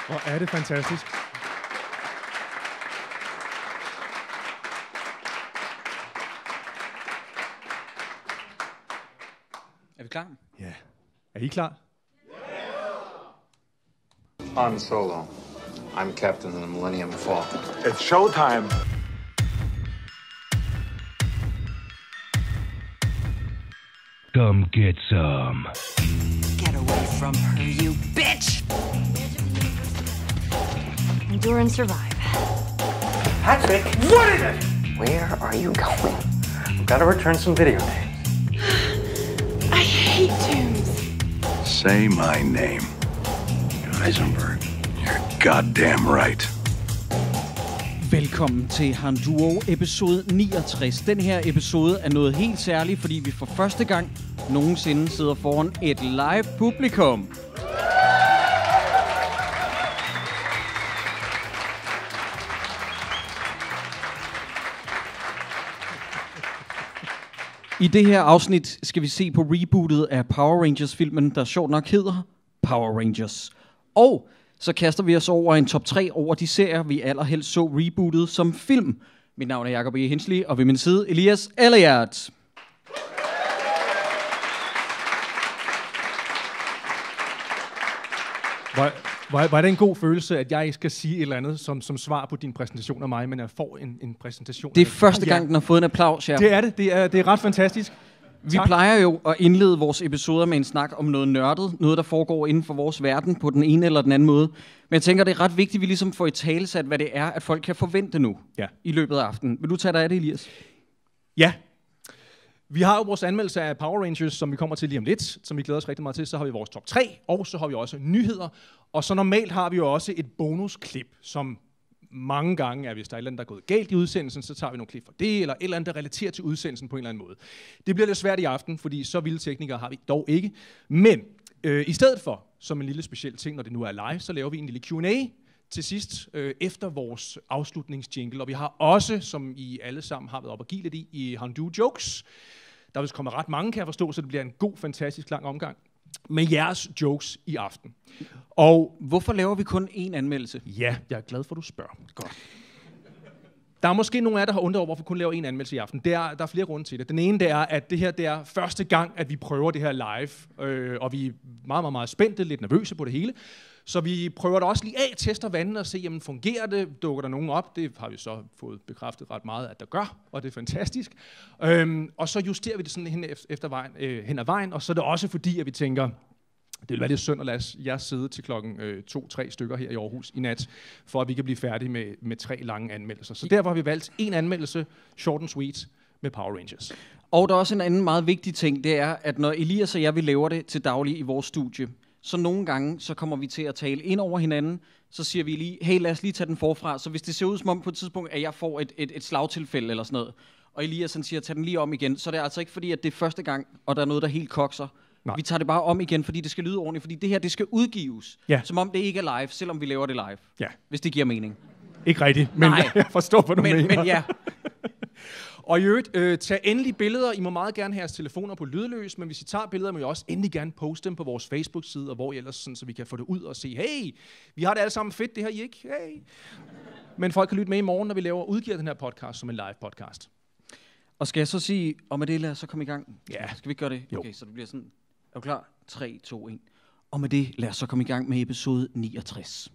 Hvor er det fantastisk. Er vi klar? Ja. Er I klar? Han Solo. I'm captain of the Millennium Falcon. It's showtime. Come get some. Get away from her, you bitch! Endure and survive. Patrick, what is it? Where are you going? I've got to return some videotapes. I hate tombs. Say my name. Heisenberg. You're goddamn right. Velkommen til Han Duo episode 69. Den her episode er noget helt særligt, fordi vi for første gang nogensinde sidder foran et live publikum. I det her afsnit skal vi se på rebootet af Power Rangers-filmen, der sjovt nok hedder Power Rangers. Og så kaster vi os over en top 3 over de serier, vi allerhelst så rebootet som film. Mit navn er Jacob E. Hensley, og ved min side Elias Elliot. Hvor er det en god følelse, at jeg ikke skal sige et eller andet som svar på din præsentation af mig, men jeg får en præsentation. Det er første gang, den har fået en applaus, ja. Det er det. Det er ret fantastisk. Vi plejer jo at indlede vores episoder med en snak om noget nørdet, noget der foregår inden for vores verden på den ene eller den anden måde. Men jeg tænker, det er ret vigtigt, at vi ligesom får i talesat, hvad det er, at folk kan forvente nu i løbet af aftenen. Vil du tage dig af det, Elias? Ja. Vi har jo vores anmeldelse af Power Rangers, som vi kommer til lige om lidt, som vi glæder os rigtig meget til. Så har vi vores top 3, og så har vi også nyheder. Og så normalt har vi jo også et bonusklip, som mange gange er, hvis der er et eller andet, der er gået galt i udsendelsen, så tager vi nogle klip fra det, eller et eller andet, der relaterer til udsendelsen på en eller anden måde. Det bliver lidt svært i aften, fordi så vilde teknikere har vi dog ikke. Men i stedet for, som en lille speciel ting, når det nu er live, så laver vi en lille Q&A til sidst, efter vores afslutningsjingle. Og vi har også, som I alle sammen har været op og give lidt i Han Duo Jokes. Der vil komme ret mange, kan jeg forstå, så det bliver en god, fantastisk lang omgang med jeres jokes i aften. Og hvorfor laver vi kun én anmeldelse? Ja, jeg er glad for, at du spørger. Godt. Der er måske nogle af jer, der har undret over, hvorfor vi kun laver én anmeldelse i aften. Der er flere grunde til det. Den ene det er, at det her det er første gang, at vi prøver det her live, og vi er meget, meget, meget spændte, lidt nervøse på det hele. Så vi prøver det også lige af, tester vandene og se, jamen fungerer det, dukker der nogen op? Det har vi så fået bekræftet ret meget, at der gør, og det er fantastisk. Og så justerer vi det sådan hen ad vejen, og så er det også fordi, at vi tænker, det vil være lidt synd at lade jer sidde til klokken 2-3 stykker her i Aarhus i nat, for at vi kan blive færdige med 3 lange anmeldelser. Så derfor har vi valgt en anmeldelse, short and sweet, med Power Rangers. Og der er også en anden meget vigtig ting, det er, at når Elias og jeg, vi laver det til daglig i vores studie, så nogle gange, så kommer vi til at tale ind over hinanden, så siger vi lige, hey, lad os lige tage den forfra. Så hvis det ser ud som om på et tidspunkt, at jeg får et slagtilfælde eller sådan noget, og Elias han siger, tag den lige om igen, så er det altså ikke fordi, at det er første gang, og der er noget, der helt kokser. Nej. Vi tager det bare om igen, fordi det skal lyde ordentligt, fordi det her, det skal udgives, som om det ikke er live, selvom vi laver det live. Ja. Hvis det giver mening. Ikke rigtigt, men jeg forstår, hvad du mener. Men ja. Og i øvrigt, tag endelig billeder. I må meget gerne have jeres telefoner på lydløs, men hvis I tager billeder, må I også endelig gerne poste dem på vores Facebook-side, og hvor ellers, sådan, så vi kan få det ud og se, hey, vi har det alle sammen fedt, det her I ikke, hey. Men folk kan lytte med i morgen, når vi udgiver den her podcast som en live podcast. Og skal jeg så sige, og med det lad os så komme i gang? Ja. Skal vi ikke gøre det? Jo. Okay, så det bliver sådan, er du klar? 3, 2, 1. Og med det lad os så komme i gang med episode 69.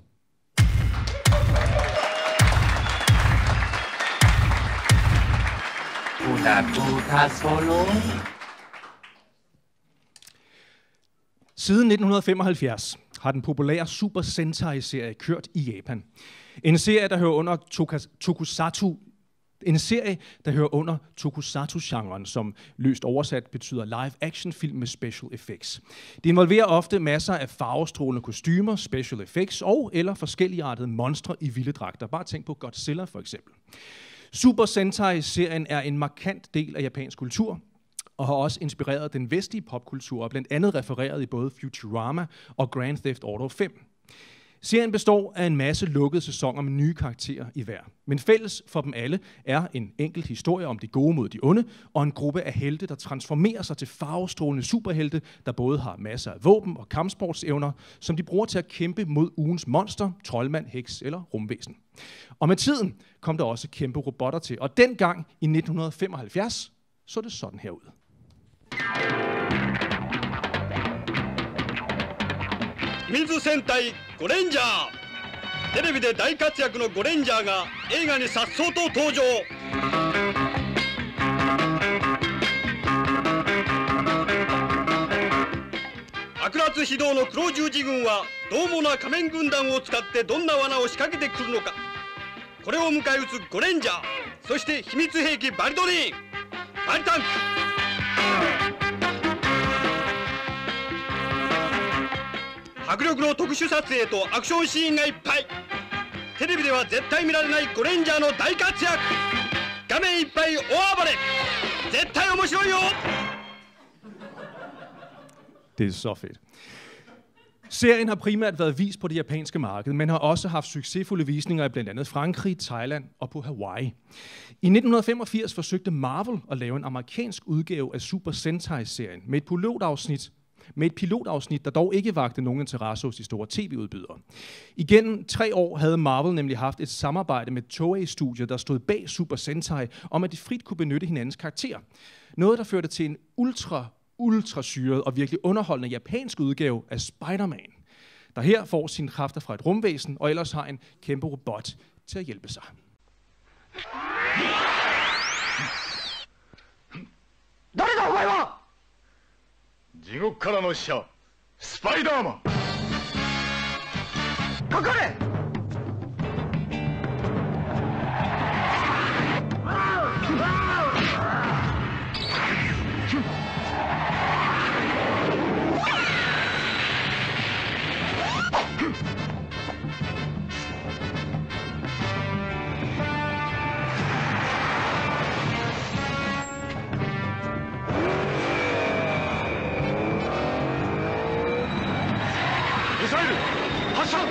Siden 1975 har den populære Super Sentai-serie kørt i Japan. En serie, der hører under tokusatsu-genren, som løst oversat betyder live-action-film med special effects. Det involverer ofte masser af farvestrålende kostymer, special effects og eller forskelligartede monstre i vilde dragter. Bare tænk på Godzilla for eksempel. Super Sentai-serien er en markant del af japansk kultur, og har også inspireret den vestlige popkultur, og blandt andet refereret i både Futurama og Grand Theft Auto 5. Serien består af en masse lukkede sæsoner med nye karakterer i hver. Men fælles for dem alle er en enkelt historie om de gode mod de onde, og en gruppe af helte, der transformerer sig til farvestrålende superhelte, der både har masser af våben og kampsportsevner, som de bruger til at kæmpe mod ugens monster, troldmand, heks eller rumvæsen. Og med tiden kom der også kæmpe robotter til, og dengang i 1975 så det sådan her ud. 水戦隊ゴレンジャーテレビで大活躍のゴレンジャーが映画に颯爽と登場悪辣非道の黒十字軍は獰猛な仮面軍団を使ってどんな罠を仕掛けてくるのかこれを迎え撃つゴレンジャーそして秘密兵器バリドリーンバリタンク迫力の特殊撮影とアクションシーンがいっぱいテレビでは絶対見られないゴレンジャーの大活躍画面いっぱい大暴れ絶対面白いよ Det er så fedt. Serien har primært været vist på det japanske marked, men har også haft succesfulde visninger i blandt andet Frankrig, Thailand og på Hawaii. I 1985 forsøgte Marvel at lave en amerikansk udgave af Super Sentai-serien med et pilotafsnit, der dog ikke vagte nogen interesse hos de store tv-udbydere. Igennem 3 år havde Marvel nemlig haft et samarbejde med Toei-studiet, der stod bag Super Sentai, om at de frit kunne benytte hinandens karakterer. Noget, der førte til en ultra syret og virkelig underholdende japansk udgave af Spider-Man, der her får sine kræfter fra et rumvæsen og ellers har en kæmpe robot til at hjælpe sig. 誰だお前は地獄からの使者スパイダーマンかかれミサイル発射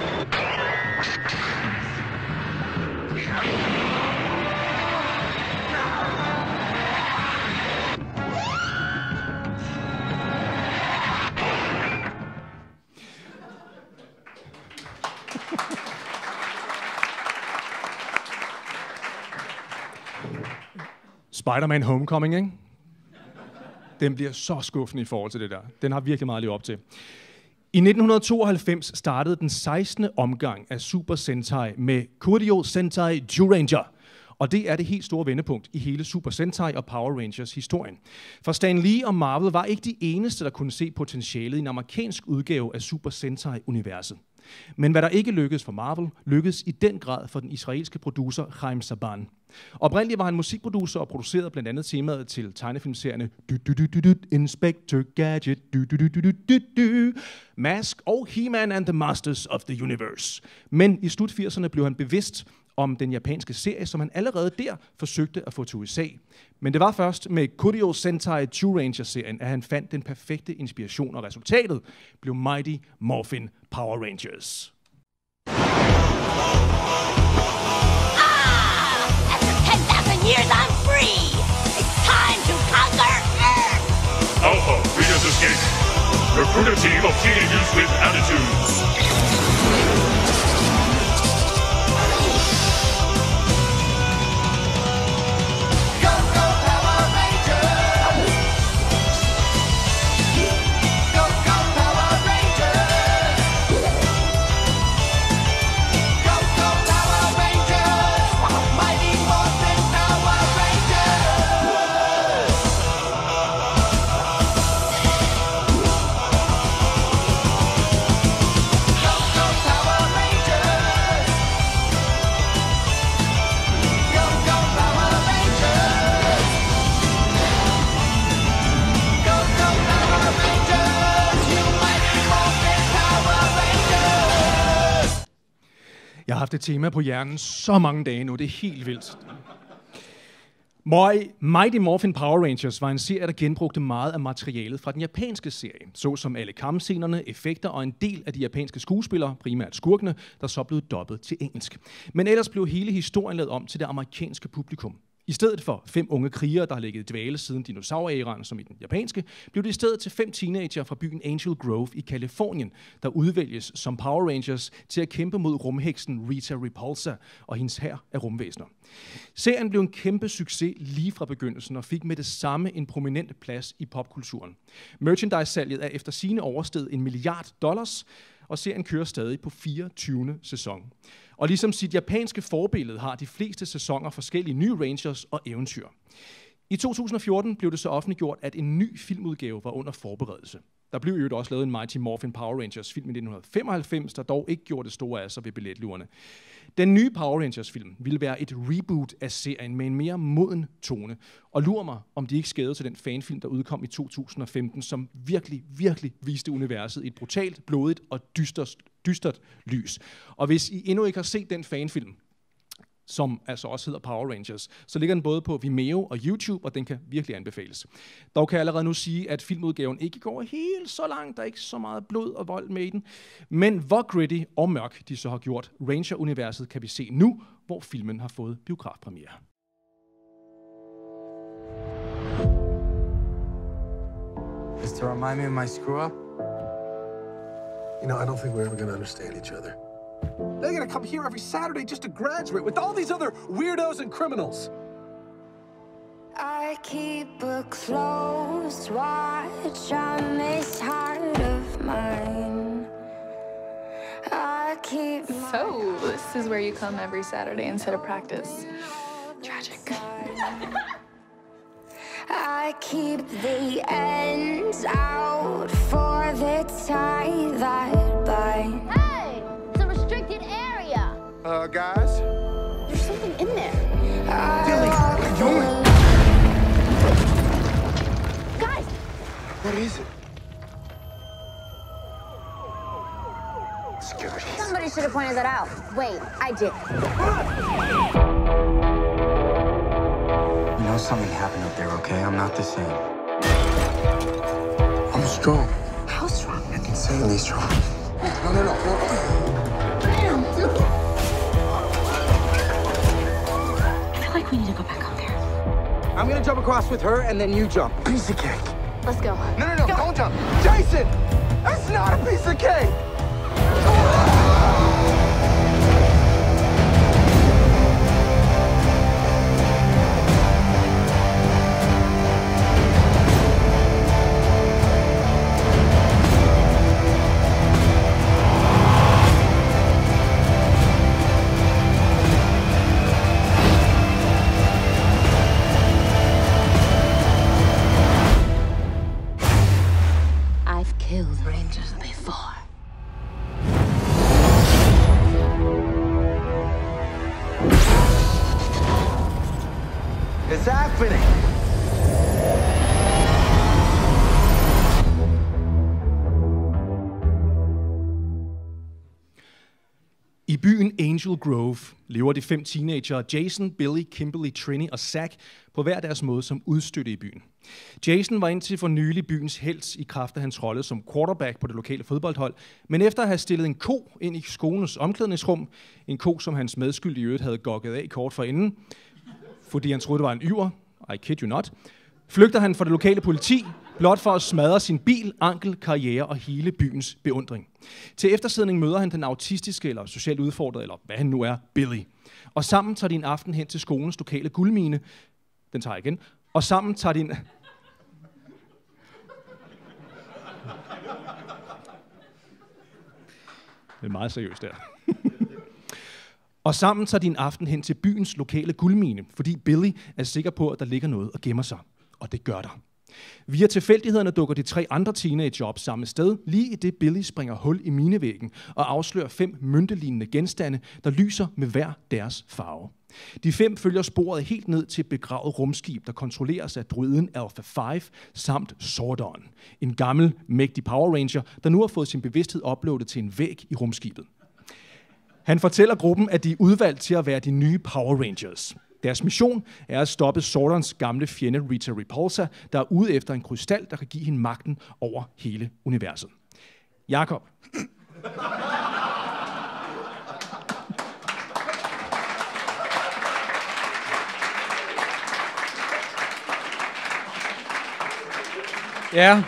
Spider-Man Homecoming, ikke? Den bliver så skuffende i forhold til det der. Den har virkelig meget at leve op til. I 1992 startede den 16. omgang af Super Sentai med Kurio Sentai Zyuranger. Og det er det helt store vendepunkt i hele Super Sentai og Power Rangers historien. For Stan Lee og Marvel var ikke de eneste, der kunne se potentialet i en amerikansk udgave af Super Sentai-universet. Men hvad der ikke lykkedes for Marvel, lykkedes i den grad for den israelske producer Chaim Saban. Oprindeligt var han musikproducer og producerede blandt andet temaet til tegnefilmserierne Inspector Gadget, Mask og He-Man and the Masters of the Universe. Men i slut 80'erne blev han bevidst om den japanske serie, som han allerede der forsøgte at få til USA. Men det var først med Kurio Sentai Zyuranger-serien, at han fandt den perfekte inspiration, og resultatet blev Mighty Morphin Power Rangers. After 10,000 years, I'm free! It's time to conquer Earth! Alpha, Leaders Escape. Recruit a team of teenagers with attitudes. Jeg har haft et tema på hjernen så mange dage nu, det er helt vildt. Mighty Morphin Power Rangers var en serie, der genbrugte meget af materialet fra den japanske serie, såsom alle kampscenerne, effekter og en del af de japanske skuespillere, primært skurkene, der så blev dubbet til engelsk. Men ellers blev hele historien lavet om til det amerikanske publikum. I stedet for 5 unge krigere, der har ligget i dvale siden dinosaur-æraen, som i den japanske, blev det i stedet til 5 teenager fra byen Angel Grove i Californien, der udvælges som Power Rangers til at kæmpe mod rumheksen Rita Repulsa og hendes hær af rumvæsener. Serien blev en kæmpe succes lige fra begyndelsen og fik med det samme en prominent plads i popkulturen. Merchandise-salget er efter sigende oversteget $1 milliard, og serien kører stadig på 24. sæson. Og ligesom sit japanske forbillede har de fleste sæsoner forskellige nye Rangers og eventyr. I 2014 blev det så offentliggjort, at en ny filmudgave var under forberedelse. Der blev jo også lavet en Mighty Morphin Power Rangers film i 1995, der dog ikke gjorde det store af sig ved billetlurerne. Den nye Power Rangers film ville være et reboot af serien med en mere moden tone. Og lur mig, om de ikke skadede til den fanfilm, der udkom i 2015, som virkelig viste universet i et brutalt, blodigt og dystert lys. Og hvis I endnu ikke har set den fanfilm, som altså også hedder Power Rangers, så ligger den både på Vimeo og YouTube, og den kan virkelig anbefales. Dog kan jeg allerede nu sige, at filmudgaven ikke går helt så langt, der er ikke så meget blod og vold med i den. Men hvor gritty og mørk de så har gjort Ranger-universet, kan vi se nu, hvor filmen har fået biografpremiere. Just to remind me of my screw up? You know, I don't think we're ever gonna understand each other. They're gonna come here every Saturday just to graduate with all these other weirdos and criminals. I keep a close watch on this heart of mine. I keep So, this is where you come every Saturday instead of practice. Tragic. I keep the ends out for the tie that bind. Hey, it's a restricted area. Guys? There's something in there. Billy, what are you doing? Guys! What is it? Security. Somebody should have pointed that out. Wait, I did. You know something happened up there, okay? I'm not the same. I'm strong. How strong? Insanely strong. No. I feel like we need to go back up there. I'm gonna jump across with her, and then you jump. Piece of cake. Let's go. No, don't jump. Jason! That's not a piece of cake! I've killed Rangers before. It's happening! I byen Angel Grove lever de 5 teenagere Jason, Billy, Kimberly, Trini og Zack på hver deres måde som udstødte i byen. Jason var indtil for nylig byens helt i kraft af hans rolle som quarterback på det lokale fodboldhold, men efter at have stillet en ko ind i skolens omklædningsrum, en ko som hans medskyldige i øvrigt havde gokket af kort forinden, fordi han troede det var en yver, I kid you not, flygter han fra det lokale politi, blot for at smadre sin bil, ankel, karriere og hele byens beundring. Til eftersidning møder han den autistiske eller socialt udfordrede, eller hvad han nu er, Billy. Og sammen tager de en aften hen til skolens lokale guldmine. Den tager jeg igen. Og sammen tager de en... Det er meget seriøst der. Og sammen tager de en aften hen til byens lokale guldmine, fordi Billy er sikker på, at der ligger noget og gemmer sig. Og det gør der. Via tilfældighederne dukker de 3 andre teenager op samme sted, lige i det Billy springer hul i minevæggen og afslører 5 møntelignende genstande, der lyser med hver deres farve. De 5 følger sporet helt ned til et begravet rumskib, der kontrolleres af druiden Alpha 5 samt Zordon, en gammel, mægtig Power Ranger, der nu har fået sin bevidsthed uploadet til en væg i rumskibet. Han fortæller gruppen, at de er udvalgt til at være de nye Power Rangers. Deres mission er at stoppe Zordons gamle fjende Rita Repulsa, der er ude efter en krystal, der kan give hende magten over hele universet. Jakob. Ja.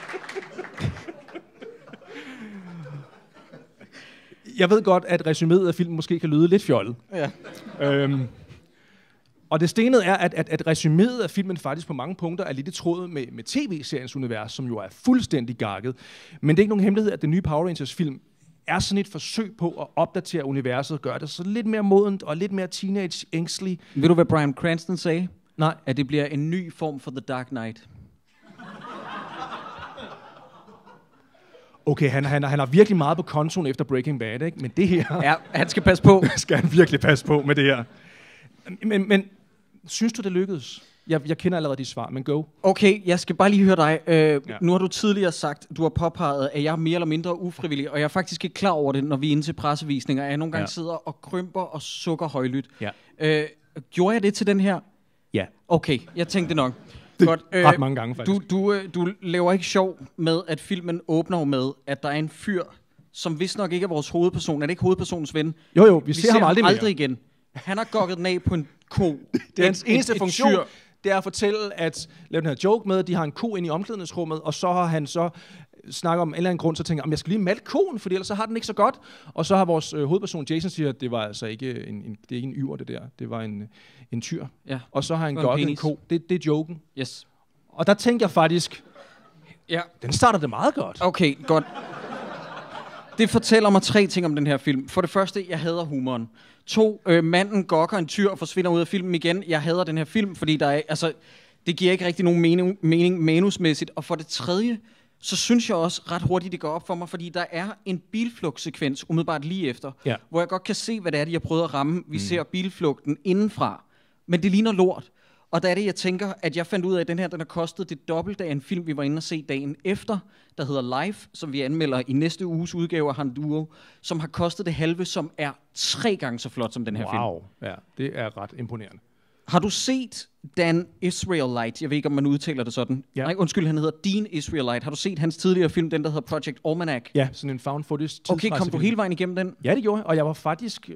Jeg ved godt, at resuméet af filmen måske kan lyde lidt fjollet. Ja. Og det stenede er, at resuméet af filmen faktisk på mange punkter er lidt i tråd med tv-seriens univers, som jo er fuldstændig gakket. Men det er ikke nogen hemmelighed, at den nye Power Rangers-film er sådan et forsøg på at opdatere universet og gøre det så lidt mere modent og lidt mere teenage-ængstelig. Ved du, hvad Bryan Cranston sagde? Nej. At det bliver en ny form for The Dark Knight. Okay, han har virkelig meget på kontoen efter Breaking Bad, ikke? Men det her... Ja, han skal passe på. skal han virkelig passe på med det her. Men synes du, det lykkedes? Jeg kender allerede de svar, men go. Okay, jeg skal bare lige høre dig. Nu har du tidligere sagt, du har påpeget, at jeg er mere eller mindre ufrivillig, og jeg er faktisk ikke klar over det, når vi er inde til pressevisninger, at jeg nogle gange sidder og krymper og sukker højlydt. Ja. Gjorde jeg det til den her? Ja. Okay, jeg tænkte nok. Godt. Ret mange gange, faktisk. Du laver ikke sjov med, at filmen åbner med, at der er en fyr, som vist nok ikke er vores hovedperson. Er det ikke hovedpersonens ven? Jo, vi ser ham aldrig igen. Han har gokket den af på en ko. Det er hans eneste funktion. Det er at fortælle, lave den her joke med, at de har en ko inde i omklædningsrummet, og så har han så snakket om en eller anden grund, så tænker jeg, jeg skal lige malke koen, for ellers så har den ikke så godt. Og så har vores hovedperson Jason siger, at det var altså ikke det er ikke en yver, det der. Det var en tyr. Ja. Og så har han gokket en ko. Det er joken. Yes. Og der tænker jeg faktisk, den starter det meget godt. Okay, godt. Det fortæller mig 3 ting om den her film. For det første, jeg hader humoren. 2, manden gokker en tyr og forsvinder ud af filmen igen. Jeg hader den her film, fordi der er, det giver ikke rigtig nogen mening manusmæssigt. Og for det tredje, så synes jeg også ret hurtigt, det går op for mig, fordi der er en bilflugtsekvens umiddelbart lige efter, hvor jeg godt kan se, hvad det er, de har prøvet at ramme. Vi ser bilflugten indenfra, men det ligner lort. Og der er det, jeg tænker, at jeg fandt ud af, at den her, den har kostet det dobbelte af en film, vi var inde og se dagen efter, der hedder Life, som vi anmelder i næste uges udgave af Han Duo, som har kostet det halve, som er 3 gange så flot som den her film. Wow, ja, det er ret imponerende. Har du set Dan Israelite? Jeg ved ikke, om man udtaler det sådan. Ja. Nej, undskyld, han hedder Dean Israelite. Har du set hans tidligere film, den der hedder Project Almanac? Ja, sådan en found footage tidsrejsefilm. Okay, kom du hele vejen igennem den? Ja, det gjorde jeg, og jeg var faktisk...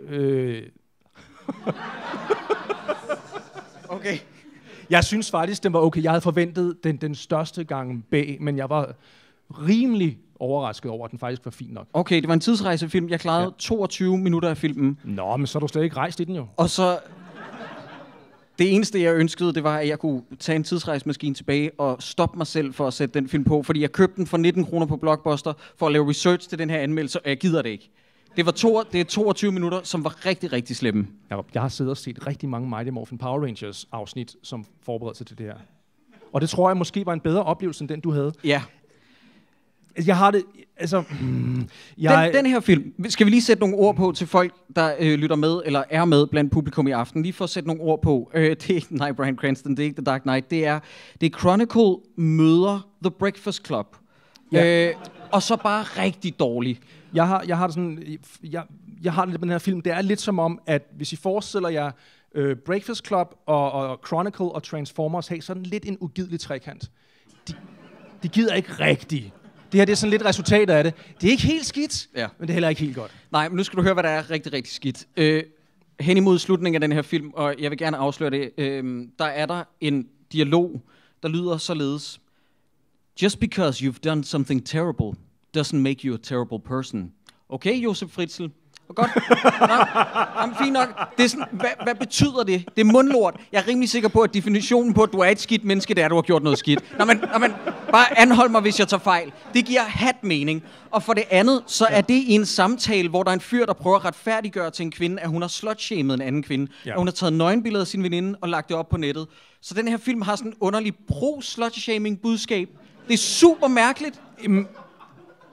Okay. Jeg synes faktisk, den var okay. Jeg havde forventet den største gang bag, men jeg var rimelig overrasket over, at den faktisk var fin nok. Okay, det var en tidsrejsefilm. Jeg klarede 22 minutter af filmen. Nå, men så er du slet ikke rejst i den jo. Og så... Det eneste, jeg ønskede, det var, at jeg kunne tage en tidsrejsemaskine tilbage og stoppe mig selv for at sætte den film på. Fordi jeg købte den for 19 kroner på Blockbuster for at lave research til den her anmeldelse, og jeg gider det ikke. Det er 22 minutter, som var rigtig, rigtig slemme. Jeg har siddet og set rigtig mange Mighty Morphin Power Rangers afsnit, som forberedelse til det her. Og det tror jeg måske var en bedre oplevelse, end den du havde. Ja. Jeg har det... Altså... Den her film, skal vi lige sætte nogle ord på til folk, der lytter med, eller er med blandt publikum i aften. Lige for at sætte nogle ord på. Det er ikke Bryan Cranston, det er ikke The Dark Knight. Det er Chronicle møder The Breakfast Club. Ja. Og så bare rigtig dårligt. Jeg har det sådan... Jeg har det med den her film. Det er lidt som om, at hvis I forestiller jer Breakfast Club og Chronicle og Transformers, har sådan lidt en ugidelig trekant. De gider ikke rigtigt. Det her det er sådan lidt resultat af det. Det er ikke helt skidt, men det er heller ikke helt godt. Nej, men nu skal du høre, hvad der er rigtig, rigtig skidt. Hen imod slutningen af den her film, og jeg vil gerne afsløre det, der er der en dialog, der lyder således. Just because you've done something terrible, doesn't make you a terrible person. Okay, Josef Fritzl? Godt. Nå, fint nok. Det er sådan, hvad betyder det? Det er mundlort. Jeg er rimelig sikker på, at definitionen på, at du er et skidt menneske, det er, at du har gjort noget skidt. Nå, men bare anhold mig, hvis jeg tager fejl. Det giver mening. Og for det andet, så er det i en samtale, hvor der er en fyr, der prøver at retfærdiggøre til en kvinde, at hun har slutshamed en anden kvinde. Ja. At hun har taget nøgenbilleder af sin veninde og lagt det op på nettet. Så den her film har sådan en underlig pro-slutshaming budskab. Det er super mærkeligt.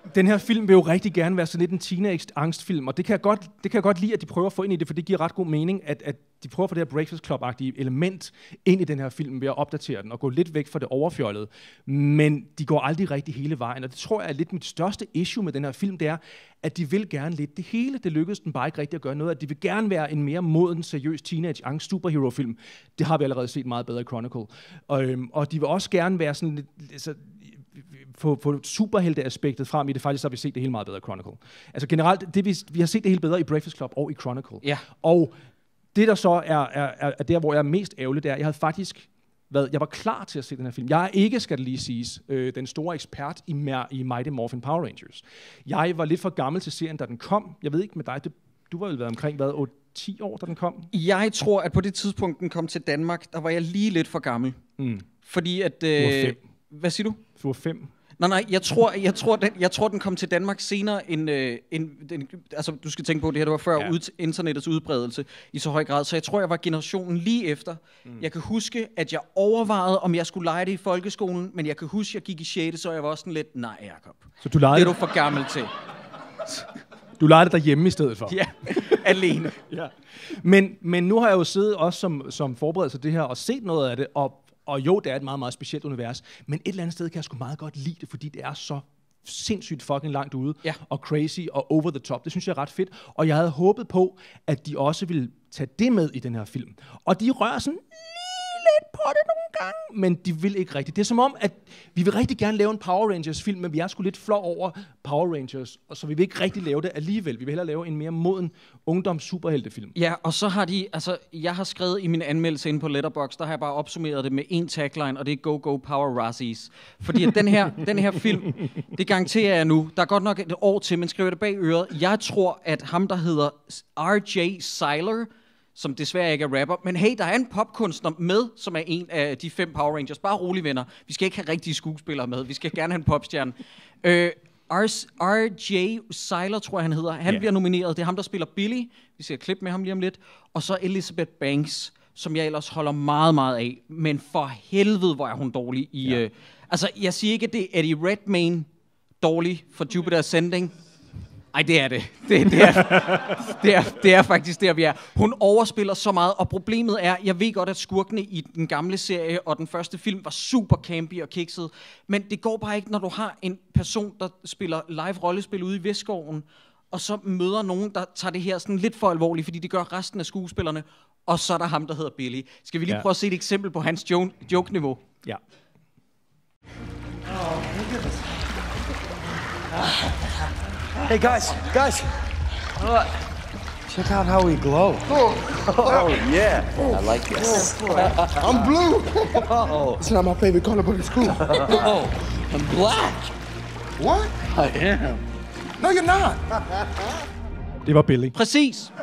Den her film vil jo rigtig gerne være sådan lidt en teenage-angstfilm, og det kan jeg godt lide, at de prøver at få ind i det, for det giver ret god mening, at de prøver at få det her Breakfast Club-agtige element ind i den her film ved at opdatere den og gå lidt væk fra det overfjollede. Men de går aldrig rigtig hele vejen, og det tror jeg er lidt mit største issue med den her film, det er, at de vil gerne lidt det hele. Det lykkedes den bare ikke rigtig at gøre noget, at de vil gerne være en mere moden, seriøs teenage-angst-superhero-film. Det har vi allerede set meget bedre i Chronicle. Og de vil også gerne være sådan lidt... Altså, få superhelte-aspektet frem i det, faktisk så har vi set det hele meget bedre i Chronicle. Altså generelt, vi har set det hele bedre i Breakfast Club og i Chronicle. Ja. Og det, der så er der, hvor jeg er mest ærgerlig, det er, jeg havde faktisk jeg var klar til at se den her film. Jeg er ikke, skal det lige siges, den store ekspert i Mighty Morphin Power Rangers. Jeg var lidt for gammel til serien, da den kom. Jeg ved ikke med dig, du var vel været omkring, 10 år, da den kom? Jeg tror, at på det tidspunkt, den kom til Danmark, der var jeg lige lidt for gammel. Fordi at... Du var 5. Hvad siger du? Du var 5. Nej, jeg tror, den kom til Danmark senere end altså, du skal tænke på, det var før internettets udbredelse i så høj grad, så jeg tror, jeg var generationen lige efter. Jeg kan huske, at jeg overvejede, om jeg skulle lege det i folkeskolen, men jeg kan huske, at jeg gik i 6., så jeg var også sådan lidt, nej, Jacob. Så du legede det er du for gammel til. Du legede det derhjemme i stedet for. Ja, alene. Ja. Men nu har jeg jo siddet også som forberedelse til det her og set noget af det, og jo, det er et meget, meget specielt univers, men et eller andet sted kan jeg sgu meget godt lide det, fordi det er så sindssygt fucking langt ude, og crazy og over the top. Det synes jeg er ret fedt, og jeg havde håbet på, at de også ville tage det med i den her film. Og de rører sådan lidt på det nogle gange, men de vil ikke rigtigt. Det er som om, at vi vil rigtig gerne lave en Power Rangers-film, men vi er sgu lidt flov over Power Rangers, og så vi vil ikke rigtig lave det alligevel. Vi vil hellere lave en mere moden ungdoms-superheltefilm. Ja, og så har de, altså, jeg har skrevet i min anmeldelse inde på Letterboxd, der har jeg bare opsummeret det med en tagline, og det er Go Go Power Razzies. Fordi at den her film, det garanterer jeg nu, der er godt nok et år til, men skriver det bag øret. Jeg tror, at ham, der hedder R.J. Cyler, som desværre ikke er rapper, men hey, der er en popkunstner med, som er en af de 5 Power Rangers. Bare rolig, venner. Vi skal ikke have rigtige skuespillere med. Vi skal gerne have en popstjerne. R.J. Cyler, tror jeg, han hedder. Han bliver nomineret. Det er ham, der spiller Billy. Vi ser et klip med ham lige om lidt. Og så Elizabeth Banks, som jeg ellers holder meget, meget af. Men for helvede, hvor er hun dårlig i... altså, jeg siger ikke, at det er Eddie Redmayne dårlig for Jupiter Ascending. Ej, det er det. Det er faktisk der, vi er. Hun overspiller så meget, og problemet er, jeg ved godt, at skurkene i den gamle serie og den første film var super campy og kikset, men det går bare ikke, når du har en person, der spiller live rollespil ude i Vestskoven, og så møder nogen, der tager det her sådan lidt for alvorligt, fordi det gør resten af skuespillerne, og så er der ham, der hedder Billy. Skal vi lige prøve at se et eksempel på hans joke-niveau? Ja. Hey guys, check out how we glow. Oh yeah, I like this. I'm blue. It's not my favorite color, but it's cool. Oh, I'm black. What? I am. No, you're not. Det var Billy. Præcis.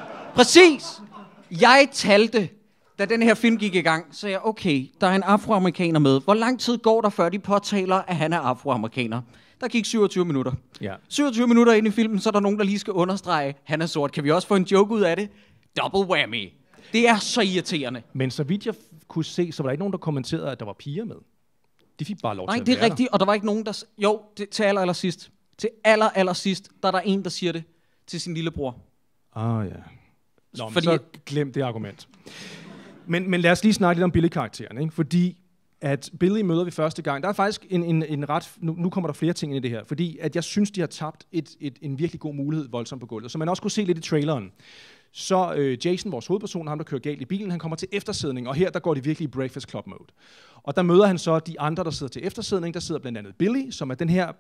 Jeg talte, da den her film gik i gang, så jeg, okay, der er en afroamerikaner med. Hvor lang tid går der, før de påtaler, at han er afroamerikaner? Der gik 27 minutter. Ja. 27 minutter ind i filmen, så er der nogen, der lige skal understrege, han er sort. Kan vi også få en joke ud af det? Double whammy. Det er så irriterende. Men så vidt jeg kunne se, så var der ikke nogen, der kommenterede, at der var piger med. De fik bare lov til Nej, at det er være rigtigt, og der var ikke nogen, der... Jo, til allersidst. Til allersidst, der er der en, der siger det til sin lillebror. Ja. Nå, men så glem det argument. Men lad os lige snakke lidt om Billy-karakteren, ikke? Fordi at Billy møder vi første gang. Der er faktisk en ret... Nu kommer der flere ting ind i det her, fordi at jeg synes, de har tabt en virkelig god mulighed voldsomt på gulvet. Så man også kunne se lidt i traileren. Så Jason, vores hovedperson, ham der kører galt i bilen, han kommer til eftersædning, og her der går de virkelig i Breakfast Club mode. Og der møder han så de andre, der sidder til eftersædning. Der sidder blandt andet Billy, som er den her...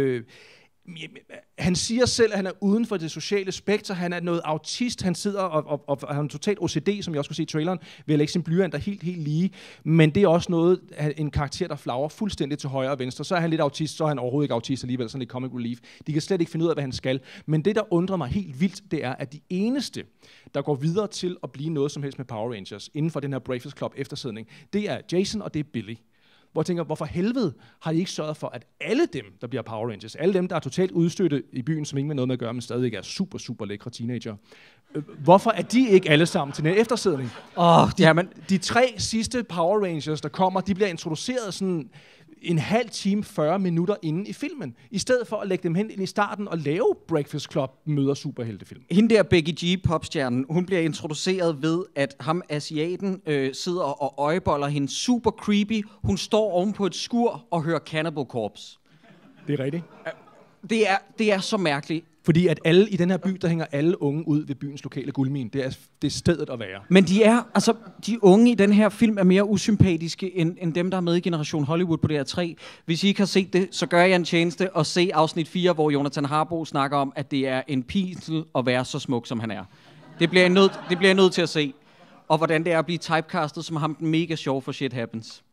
han siger selv, at han er uden for det sociale spektrum. Han er noget autist. Han sidder og har en totalt OCD, som jeg også kunne se i traileren, ved at lægge sin blyanter helt lige. Men det er også noget, en karakter, der flagrer fuldstændig til højre og venstre. Så er han lidt autist, så er han overhovedet ikke autist alligevel, sådan lidt comic relief. De kan slet ikke finde ud af, hvad han skal. Men det, der undrer mig helt vildt, det er, at de eneste, der går videre til at blive noget som helst med Power Rangers, inden for den her Breakfast Club eftersædning, det er Jason, og det er Billy. Hvor jeg tænker, hvorfor helvede har de ikke sørget for, at alle dem, der bliver Power Rangers, alle dem, der er totalt udstødte i byen, som ingen har noget med at gøre, men stadig er super, super lækre teenager, hvorfor er de ikke alle sammen til den eftersædning? De 3 sidste Power Rangers, der kommer, de bliver introduceret sådan en halv time, 40 minutter inde i filmen, i stedet for at lægge dem hen ind i starten og lave Breakfast Club møder superheltefilm. Hende der Becky G, popstjernen, hun bliver introduceret ved, at ham asiaten sidder og øjeboller hende super creepy. Hun står oven på et skur og hører Cannibal Corpse. Det er rigtigt. Det er så mærkeligt. Fordi at alle i den her by, der hænger alle unge ud ved byens lokale guldmine. Det er stedet at være. Men de unge i den her film er mere usympatiske end dem, der er med i Generation Hollywood på DR3. Hvis I ikke har set det, så gør jeg en tjeneste og se afsnit 4, hvor Jonathan Harbo snakker om, at det er en pinsel at være så smuk, som han er. Det bliver jeg nødt til at se. Og hvordan det er at blive typecastet som ham den mega sjov for Shit Happens.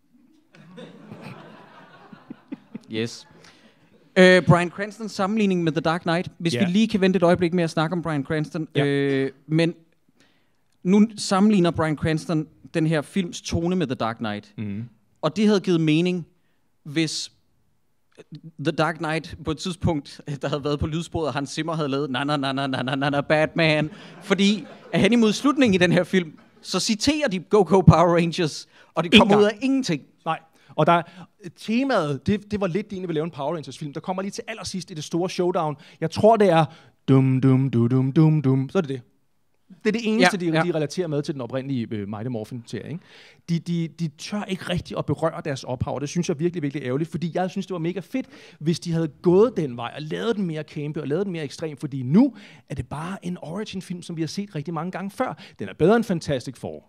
Yes. Bryan Cranstons sammenligning med The Dark Knight. Hvis vi lige kan vente et øjeblik med at snakke om Bryan Cranston. Men nu sammenligner Bryan Cranston den her films tone med The Dark Knight. Og det havde givet mening, hvis The Dark Knight på et tidspunkt, der havde været på lydsporet, og Hans Zimmer havde lavet na Batman. Fordi at hen imod slutningen i den her film, så citerer de Go Power Rangers, og det kommer ud af ingenting. Nej. Og der temaet, det var lidt det, egentlig vil lave en Power Rangers film. Der kommer lige til allersidst i det store showdown. Jeg tror, det er dum. Så er det. Det er det eneste, de relaterer med til den oprindelige Mighty Morphin-serie. De tør ikke rigtig at berøre deres ophav, og det synes jeg virkelig, virkelig ærgerligt, fordi jeg synes, det var mega fedt, hvis de havde gået den vej og lavet den mere campe og lavet den mere ekstrem, fordi nu er det bare en origin-film, som vi har set rigtig mange gange før. Den er bedre end Fantastic Four.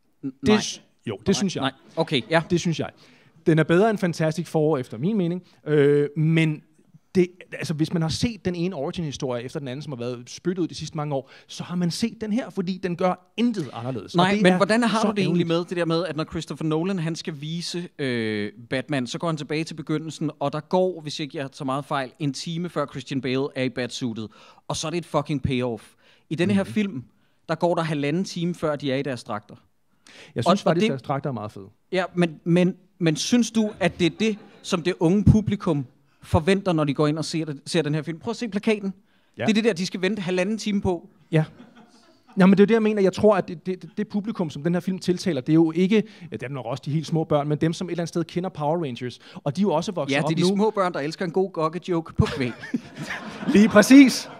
Det synes jeg. Nej. Okay, ja. Det synes jeg. Den er bedre end Fantastic Four, efter min mening. Men hvis man har set den ene origin-historie efter den anden, som har været spyttet ud de sidste mange år, så har man set den her, fordi den gør intet anderledes. Nej, men hvordan har du det egentlig med, det der med, at når Christopher Nolan han skal vise Batman, så går han tilbage til begyndelsen, og der går, hvis ikke jeg tager meget fejl, en time før Christian Bale er i batsuitet, og så er det et fucking payoff. I denne her film, der går der 1,5 time før de er i deres dragter. Jeg synes faktisk, at deres dragter er meget fede. Ja, men synes du, at det er det, som det unge publikum forventer, når de går ind og ser den her film? Prøv at se plakaten. Ja. Det er det der, de skal vente 1,5 time på. Ja. Jamen, det er det, jeg mener. Jeg tror, at det publikum, som den her film tiltaler, det er jo ikke, det er nok også de helt små børn, men dem, som et eller andet sted kender Power Rangers. Og de er jo også vokset op nu. Ja, det er de små børn, der elsker en god gokkejoke på kvæg. Lige præcis.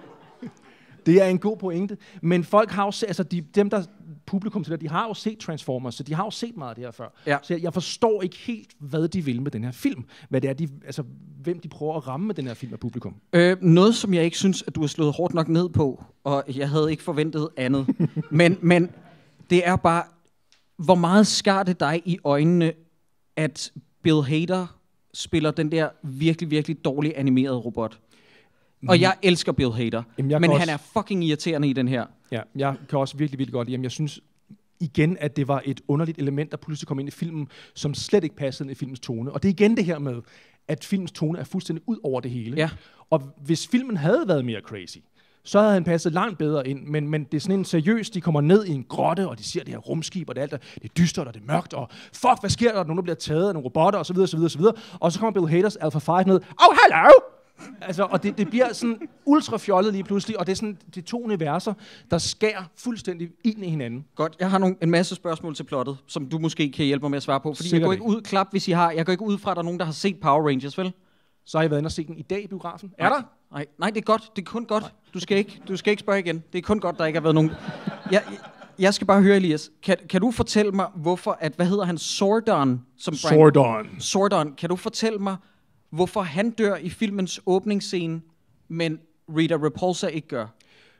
Det er en god pointe. Men folk har jo dem der publikum til det, de har jo set Transformers, så de har jo set meget af det her før. Ja. Så jeg forstår ikke helt, hvad de vil med den her film. Hvad det er, hvem de prøver at ramme med den her film af publikum. Noget, som jeg ikke synes, at du har slået hårdt nok ned på, og jeg havde ikke forventet andet. men det er bare, hvor meget skar det dig i øjnene, at Bill Hader spiller den der virkelig, virkelig dårligt animerede robot. Og jeg elsker Bill Hader, men han er fucking irriterende i den her. Ja, jeg kan også virkelig, virkelig godt lide ham. Jeg synes igen, at det var et underligt element, der pludselig kom ind i filmen, som slet ikke passede ind i filmens tone. Og det er igen det her med, at filmens tone er fuldstændig ud over det hele. Ja. Og hvis filmen havde været mere crazy, så havde han passet langt bedre ind. Men det er sådan en seriøs, de kommer ned i en grotte, og de ser det her rumskib, og det er dystert, og det er mørkt, og fuck, hvad sker der, når nogen bliver taget af nogle robotter, og så videre, så videre, så videre. Og så kommer Bill Haders Alpha 5 ned. Hello! Og det bliver sådan ultra fjollet lige pludselig, og det er sådan de to universer, der skærer fuldstændig ind i hinanden. Godt, jeg har en masse spørgsmål til plottet, som du måske kan hjælpe mig med at svare på. Fordi jeg går ikke ud, klap hvis I har, jeg går ikke ud fra, at der er nogen, der har set Power Rangers, vel? Så har I været inde og set den i dag i biografen? Er der? Nej, det er godt. Det er kun godt. Du skal ikke spørge igen. Det er kun godt, der ikke har været nogen. Jeg skal bare høre, Elias. Kan du fortælle mig, hvorfor hvad hedder han? Zordon. Zordon. Kan du fortælle mig, hvorfor han dør i filmens åbningsscene, men Rita Repulsa ikke gør?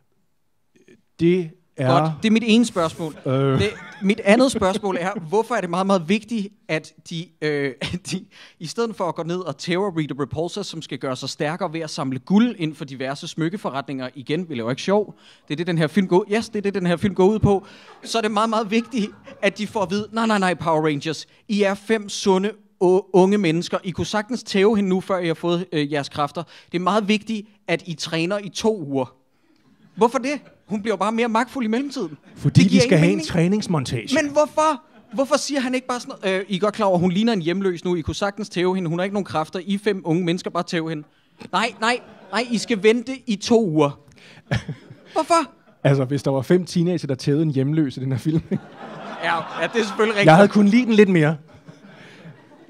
Det er... Godt, det er mit ene spørgsmål. Mit andet spørgsmål er, hvorfor er det meget, meget vigtigt, at de i stedet for at gå ned og tæve Rita Repulsa, som skal gøre sig stærkere ved at samle guld ind for diverse smykkeforretninger, igen, vi laver ikke sjov, det er det, den her film går, det er det, den her film går ud på, så er det meget, meget vigtigt, at de får at vide, nej, Power Rangers, I er 5 sunde unge mennesker. I kunne sagtens tæve hende nu, før I har fået jeres kræfter. Det er meget vigtigt, at I træner i 2 uger. Hvorfor det? Hun bliver bare mere magtfuld i mellemtiden. Fordi vi skal have en træningsmontage. Men hvorfor? Hvorfor siger han ikke bare sådan noget? I er godt klar over, hun ligner en hjemløs nu. I kunne sagtens tæve hende. Hun har ikke nogen kræfter. I 5 unge mennesker, bare tæve hende. Nej. I skal vente i 2 uger. Hvorfor? Altså, hvis der var 5 teenager, der tævede en hjemløs i den her film. Ja, det er selvfølgelig rigtigt. Jeg havde kun lide den lidt mere.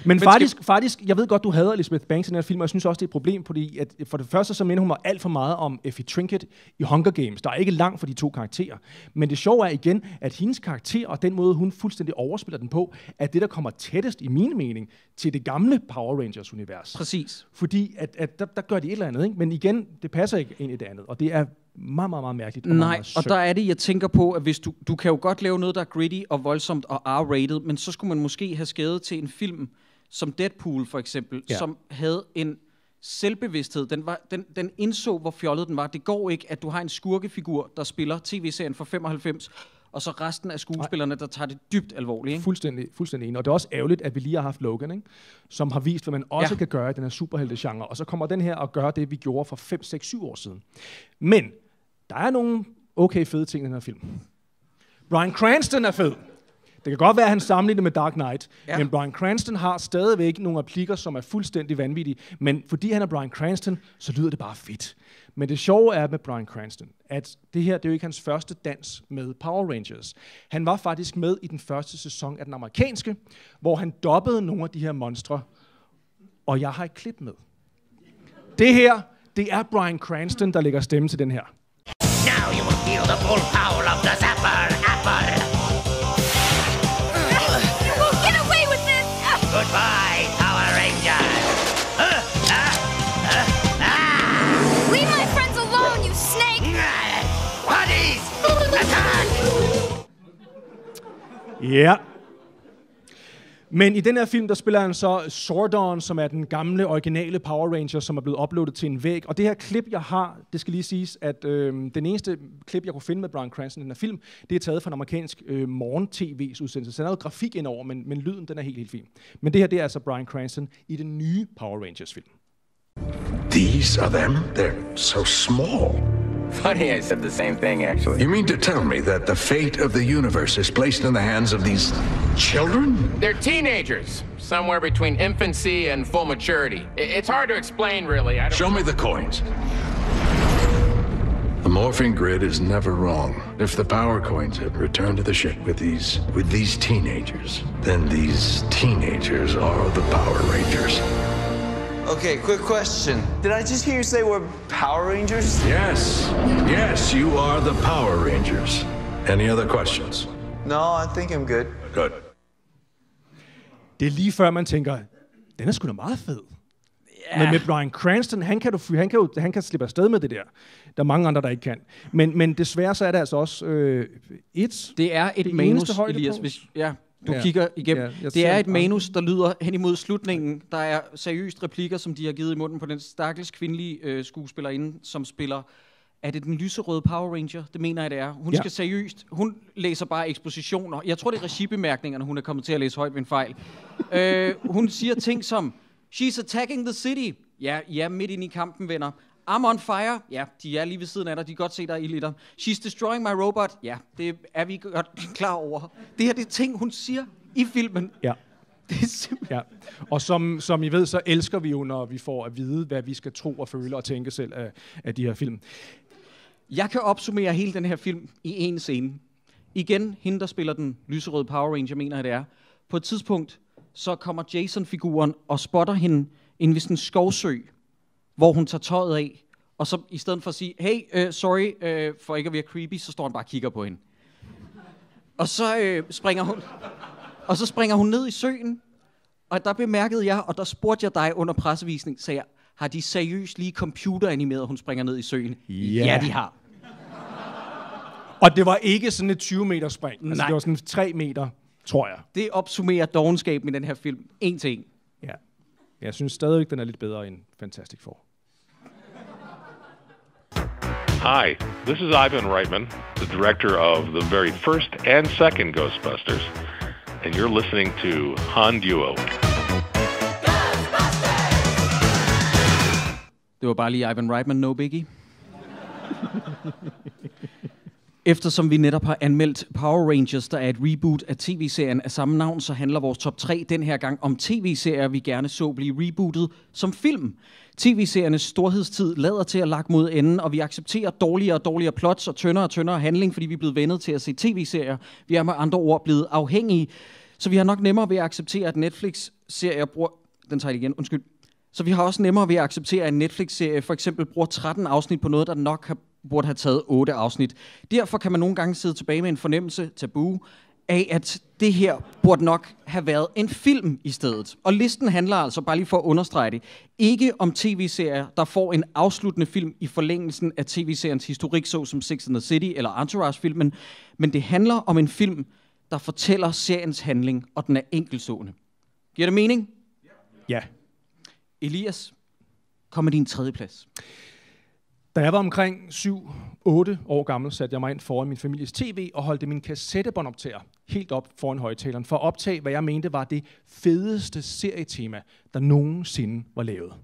Men faktisk, jeg ved godt, du hader Elizabeth Banks i den her film, og jeg synes også, det er et problem, fordi at for det første, så minder hun mig alt for meget om Effie Trinket i Hunger Games. Der er ikke langt for de to karakterer. Men det sjove er igen, at hendes karakter, og den måde, hun fuldstændig overspiller den på, er det, der kommer tættest, i min mening, til det gamle Power Rangers-univers. Præcis. Fordi at der gør de et eller andet, ikke? Men igen, det passer ikke ind i det andet, og det er meget, meget, meget mærkeligt. Og Nej, meget og der er det, jeg tænker på, at hvis du kan jo godt lave noget, der er gritty og voldsomt og R-rated, men så skulle man måske have skrevet til en film som Deadpool for eksempel, som havde en selvbevidsthed. Den indså, hvor fjollet den var. Det går ikke, at du har en skurkefigur, der spiller tv-serien fra 95, og så resten af skuespillerne, der tager det dybt alvorligt. Ikke? Fuldstændig enig. Og det er også ærgerligt, at vi lige har haft Logan, ikke? Som har vist, hvad man også kan gøre i den her superhelte-genre. Og så kommer den her og gør det, vi gjorde for 5, 6, 7 år siden. Men der er nogle okay fede ting i den her film. Bryan Cranston er fed. Det kan godt være, at han sammenligner med Dark Knight, men Bryan Cranston har stadigvæk nogle replikker, som er fuldstændig vanvittige. Men fordi han er Bryan Cranston, så lyder det bare fedt. Men det sjove er med Bryan Cranston, at det her, det er jo ikke hans første dans med Power Rangers. Han var faktisk med i den første sæson af den amerikanske, hvor han dobbede nogle af de her monstre, og jeg har et klip med. Det her, det er Bryan Cranston, der lægger stemme til den her. Now you will feel the full power of the Zapper Apple. You won't get away with this! Goodbye, Power Rangers. Leave my friends alone, you snake! Buddies, attack! Ja. Men i den her film, der spiller han så Zordon, som er den gamle, originale Power Ranger, som er blevet uploadet til en væg. Og det her klip, jeg har, det skal lige siges, at den eneste klip, jeg kunne finde med Bryan Cranston i den her film, det er taget fra en amerikansk morgen-tv-udsendelse. Så der er noget grafik indover, men lyden, den er helt fin. Men det her, det er altså Bryan Cranston i den nye Power Rangers-film. These are them? They're so small. Funny, I said the same thing, actually. You mean to tell me that the fate of the universe is placed in the hands of these children? They're teenagers, somewhere between infancy and full maturity. It's hard to explain, really. Show me the coins. The morphing grid is never wrong. If the power coins had returned to the ship with these teenagers, then these teenagers are the Power Rangers. Okay, quick question. Did I just hear you say we're Power Rangers? Yes, you are the Power Rangers. Any other questions? No, I think I'm good. Good. Det er lige før, man tænker, den er sgu da meget fed. Men med Bryan Cranston, han kan slippe afsted med det der. Der er mange andre, der ikke kan. Men desværre så er det altså også det er et manus, Elias. Du kigger igennem. Det er et manus, der lyder hen imod slutningen. Der er seriøst replikker, som de har givet i munden på den stakkels kvindelige skuespillerinde, som spiller... Er det den lyserøde Power Ranger? Det mener jeg, det er. Hun skal seriøst... Hun læser bare ekspositioner. Jeg tror, det er regibemærkningerne, hun er kommet til at læse højt ved en fejl. Hun siger ting som... She's attacking the city. Ja, midt ind i kampen, venner. I'm on fire. Ja, de er lige ved siden af dig. De kan godt se dig i liter. She's destroying my robot. Ja, det er vi godt klar over. Det her, det er ting, hun siger i filmen. Ja. Det er simpelthen... Ja. Og som I ved, så elsker vi jo, når vi får at vide, hvad vi skal tro og føle og tænke selv af de her film. Jeg kan opsummere hele den her film i en scene. Igen, hende, der spiller den lyserøde Power Ranger, mener jeg, det er. På et tidspunkt, så kommer Jason-figuren og spotter hende inde ved sådan en skovsø, hvor hun tager tøjet af, og så i stedet for at sige, hey, sorry, for ikke at være creepy, så står han bare og kigger på hende. Og så springer hun ned i søen, og der bemærkede jeg, og der spurgte jeg dig under pressevisning, sagde jeg, har de seriøst lige computeranimeret, at hun springer ned i søen? Ja, de har. Og det var ikke sådan et 20-meter spring. Altså, det var sådan 3 meter, tror jeg. Det opsummerer dovenskaben i den her film. En til en. Ja. Jeg synes stadig, den er lidt bedre end Fantastic Four. Hi, this is Ivan Reitman, the director of the very first and second Ghostbusters, and you're listening to Han Duo. Det var bare lige Ivan Reitman, no biggie. Eftersom vi netop har anmeldt Power Rangers, der er et reboot af tv-serien af samme navn, så handler vores top 3 den her gang om tv-serier, vi gerne så blive rebootet som film. TV-seriernes storhedstid lader til at lakke mod enden, og vi accepterer dårligere og dårligere plots og tyndere handling, fordi vi er blevet vendet til at se tv-serier. Vi er med andre ord blevet afhængige, så vi har nok nemmere ved at acceptere, at Netflix Netflix-serier bruger... Den tager jeg igen, undskyld. Så vi har også nemmere ved at acceptere, at en Netflix-serie for eksempel bruger 13 afsnit på noget, der nok burde have taget 8 afsnit. Derfor kan man nogle gange sidde tilbage med en fornemmelse, tabu, af at det her burde nok have været en film i stedet. Og listen handler altså, bare lige for at understrege det, ikke om tv-serier, der får en afsluttende film i forlængelsen af tv-seriens historik, såsom Sex and the City eller Entourage-filmen, men det handler om en film, der fortæller seriens handling, og den er enkeltstående. Giver det mening? Ja. Elias, kom med din 3. plads. Da jeg var omkring 7-8 år gammel, satte jeg mig ind foran min families tv og holdte min kassettebåndoptager helt op foran højtaleren for at optage, hvad jeg mente var det fedeste serietema, der nogensinde var lavet.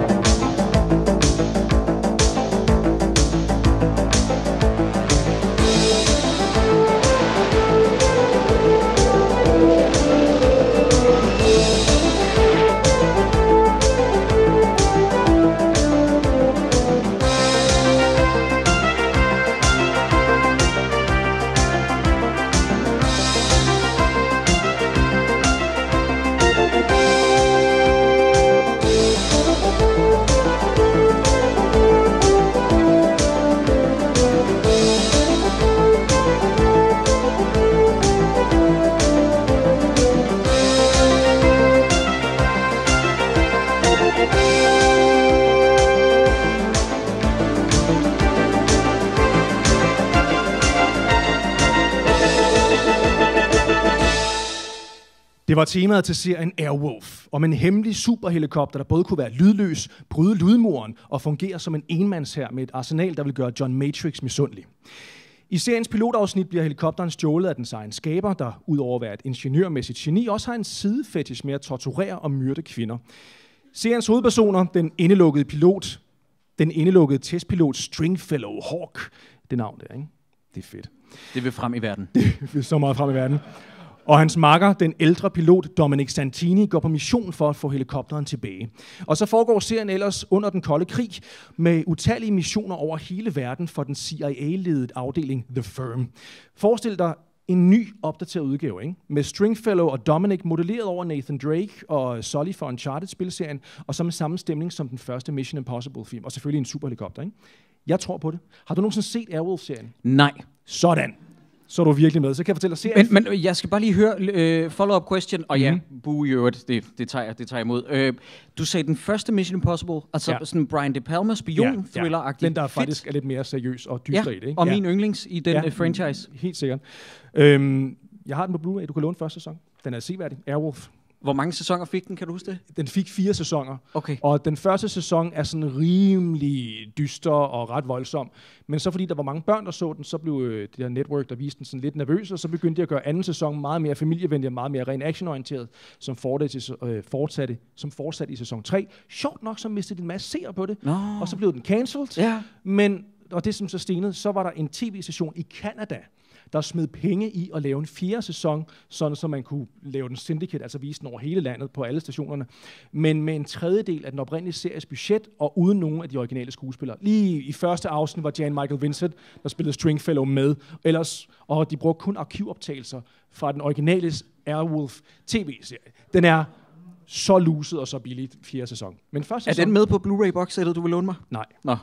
Det var temaet til serien Airwolf, om en hemmelig superhelikopter, der både kunne være lydløs, bryde lydmuren og fungere som en enmandshær med et arsenal, der vil gøre John Matrix misundelig. I seriens pilotafsnit bliver helikopteren stjålet af dens egen skaber, der udover at være et ingeniørmæssigt geni, også har en sidefetish med at torturere og myrde kvinder. Seriens hovedpersoner, den indelukkede testpilot Stringfellow Hawk, det navn der, ikke? Det er fedt. Det vil frem i verden. Det vil så meget frem i verden. Og hans makker, den ældre pilot Dominic Santini, går på mission for at få helikopteren tilbage. Og så foregår serien ellers under den kolde krig med utallige missioner over hele verden for den CIA-ledede afdeling The Firm. Forestil dig en ny opdateret udgave, ikke? Med Stringfellow og Dominic modelleret over Nathan Drake og Sully for Uncharted-spilserien, og så med samme stemning som den første Mission Impossible-film, og selvfølgelig en superhelikopter, ikke? Jeg tror på det. Har du nogensinde set Airwolf-serien? Nej. Sådan. Så er du virkelig med. Så kan jeg fortælle dig serien. Men jeg skal bare lige høre follow-up question. Og ja, boo i øvrigt, det tager jeg imod. Du sagde den første Mission Impossible, altså sådan Brian De Palma spion-thriller-agtig. Den, der faktisk er lidt mere seriøs og dyster i det. Ikke? Og min yndlings i den franchise. Helt sikkert. Jeg har den på Blu-ray. Du kan låne første sæson. Den er seværdig. Airwolf. Hvor mange sæsoner fik den, kan du huske det? Den fik 4 sæsoner. Okay. Og den første sæson er sådan rimelig dyster og ret voldsom. Men så fordi der var mange børn, der så den, så blev det her network, der viste den sådan lidt nervøs, og så begyndte de at gøre anden sæson meget mere familievenlig og meget mere ren actionorienteret, som fortsatte i sæson 3. Sjovt nok, så mistede de en masse seere på det, og så blev den cancelled. Ja. Men, og det som så stenede, så var der en tv-station i Canada, der smed penge i at lave en 4. sæson, sådan så man kunne lave den syndicate, altså vise den over hele landet på alle stationerne, men med en tredjedel af den oprindelige series budget, og uden nogen af de originale skuespillere. Lige i første afsnit var Jan Michael Vincent, der spillede Stringfellow med, og de brugte kun arkivoptagelser fra den originale Airwolf tv-serie. Den er så luset og så billig 4. sæson. Men første sæson, den med på Blu-ray-box-sættet, du vil låne mig? Nej. Nå.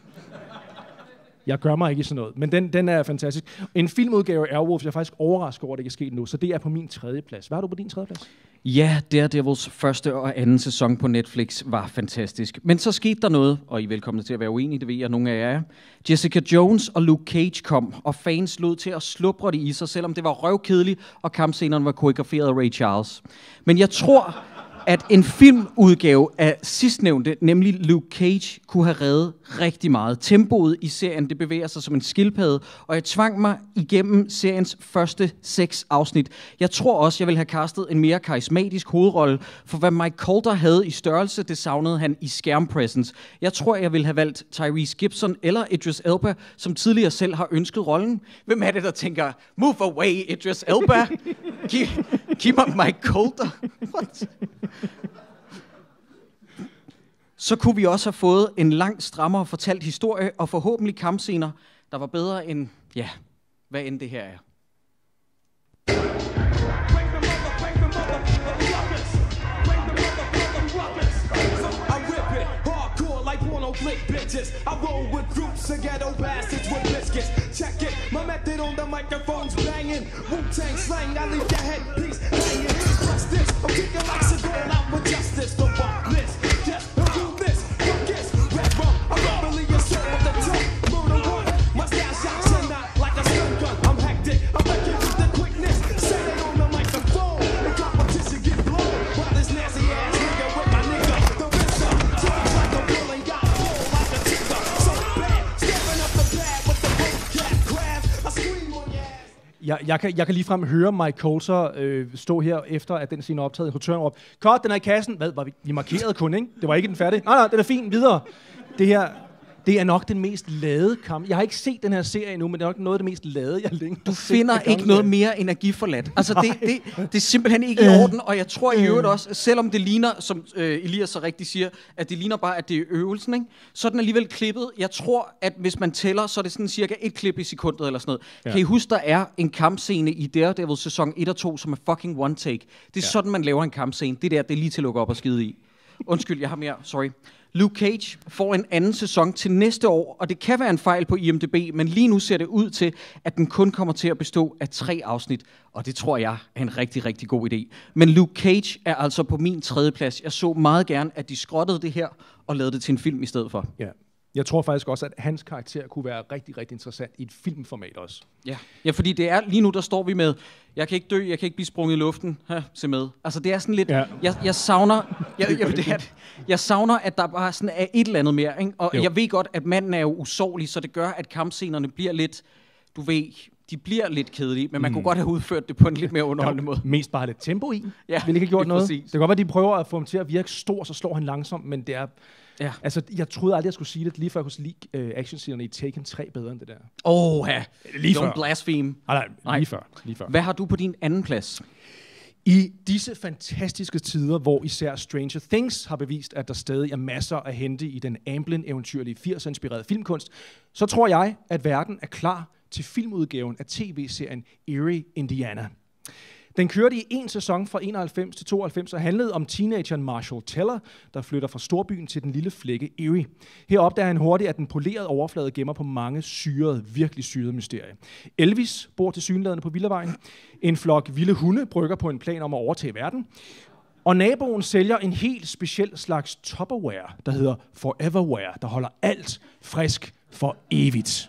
Jeg gør mig ikke i sådan noget, men den er fantastisk. En filmudgave af Airwolf, jeg er faktisk overrasket over, at det ikke er sket nu, så det er på min 3. plads. Hvad har du på din 3. plads? Ja, Daredevils første og anden sæson på Netflix var fantastisk. Men så skete der noget, og I er velkomne til at være uenige, det ved jeg, nogle af jer er. Jessica Jones og Luke Cage kom, og fans lod til at slubre det i sig, selvom det var røvkedeligt, og kampscenerne var koreograferet af Ray Charles. Men jeg tror, at en filmudgave af sidstnævnte, nemlig Luke Cage, kunne have reddet rigtig meget. Tempoet i serien, det bevæger sig som en skildpadde, og jeg tvang mig igennem seriens første 6 afsnit. Jeg tror også, jeg ville have castet en mere karismatisk hovedrolle, for hvad Mike Colter havde i størrelse, det savnede han i skærmpresence. Jeg tror, jeg ville have valgt Tyrese Gibson eller Idris Elba, som tidligere selv har ønsket rollen. Hvem er det, der tænker, move away, Idris Elba? Giv mig Mike Colter. What? Så kunne vi også have fået en langt strammere fortalt historie, og forhåbentlig kampscener, der var bedre end, ja, hvad end det her er. no flick bitches. I roll with groups of ghetto bastards with biscuits. Check it, my method on the microphone's banging. Wu-Tang slang, I leave your headpiece hanging. Trust this, I'm kicking like Seagal out with justice. The fuck this, yes, don't do this, fuck this. Red rum, I'm verbally assault with the tongue. Murder one, my style shocks are not like a stun gun. I'm hectic, I'm wrecking with the quickness. Say it on the microphone, the competition get blown. By this nasty ass nigga with my nigga, the rinser. Talks like a bull and got full like a ticker. So bad, stepping up the pad with the boat cat crab. I scream on your ass. Jeg kan ligefrem høre Mike Colter stå her efter, at den scene er optaget. Instruktøren op. Cut, den er i kassen. Hvad var vi markerede kun, ikke? Det var ikke den færdige. Nej, den er fin. Videre. Det her, det er nok den mest ladede kamp. Jeg har ikke set den her serie endnu, men det er nok noget af det mest ladede, jeg længe Du finder ikke noget mere energiforladt. Altså, det er simpelthen ikke i orden, og jeg tror i øvrigt også, selvom det ligner, som Elias så rigtig siger, at det ligner bare, at det er øvelsen, ikke? Så er den alligevel klippet. Jeg tror, at hvis man tæller, så er det sådan cirka et klip i sekundet eller sådan noget. Ja. Kan I huske, der er en kampscene i Daredevil sæson 1 og 2, som er fucking one take. Det er sådan, man laver en kampscene. Det er lige til at lukke op og skide i. Undskyld, jeg har mere. Sorry. Luke Cage får en anden sæson til næste år, og det kan være en fejl på IMDb, men lige nu ser det ud til, at den kun kommer til at bestå af 3 afsnit, og det tror jeg er en rigtig, rigtig god idé. Men Luke Cage er altså på min 3. plads. Jeg så meget gerne, at de skrottede det her og lavede det til en film i stedet for. Ja. Jeg tror faktisk også, at hans karakter kunne være rigtig, rigtig interessant i et filmformat også. Ja, fordi det er lige nu, der står vi med, jeg kan ikke dø, jeg kan ikke blive sprunget i luften. Se med. Altså det er sådan lidt, jeg savner, jeg savner, at der bare sådan er et eller andet mere. Ikke? Og jeg ved godt, at manden er jo usårlig, så det gør, at kampscenerne bliver lidt, du ved, de bliver lidt kedelige, men man kunne godt have udført det på en lidt mere underholdende måde. Mest bare lidt tempo i. Ja, vil ikke have gjort noget. Præcis. Det kan godt være, at de prøver at få ham til at virke stor, så slår han langsomt, men det er... Ja. Altså, jeg troede aldrig, jeg skulle sige det, lige før jeg kunne lide actionscenerne i Taken 3 bedre end det der. Lige før. Don't blaspheme. Nej, lige før. Hvad har du på din anden plads? I disse fantastiske tider, hvor især Stranger Things har bevist, at der stadig er masser at hente i den Amblin-eventyrlige 80'er-inspirerede filmkunst, så tror jeg, at verden er klar til filmudgaven af tv-serien Erie, Indiana. Den kørte i en sæson fra 91 til 92 og handlede om teenageren Marshall Teller, der flytter fra storbyen til den lille flække Erie. Her opdager han hurtigt, at den polerede overflade gemmer på mange virkelig syrede mysterier. Elvis bor tilsyneladende på Villavejen. En flok vilde hunde brygger på en plan om at overtage verden. Og naboen sælger en helt speciel slags Tupperware, der hedder Foreverware, der holder alt frisk for evigt.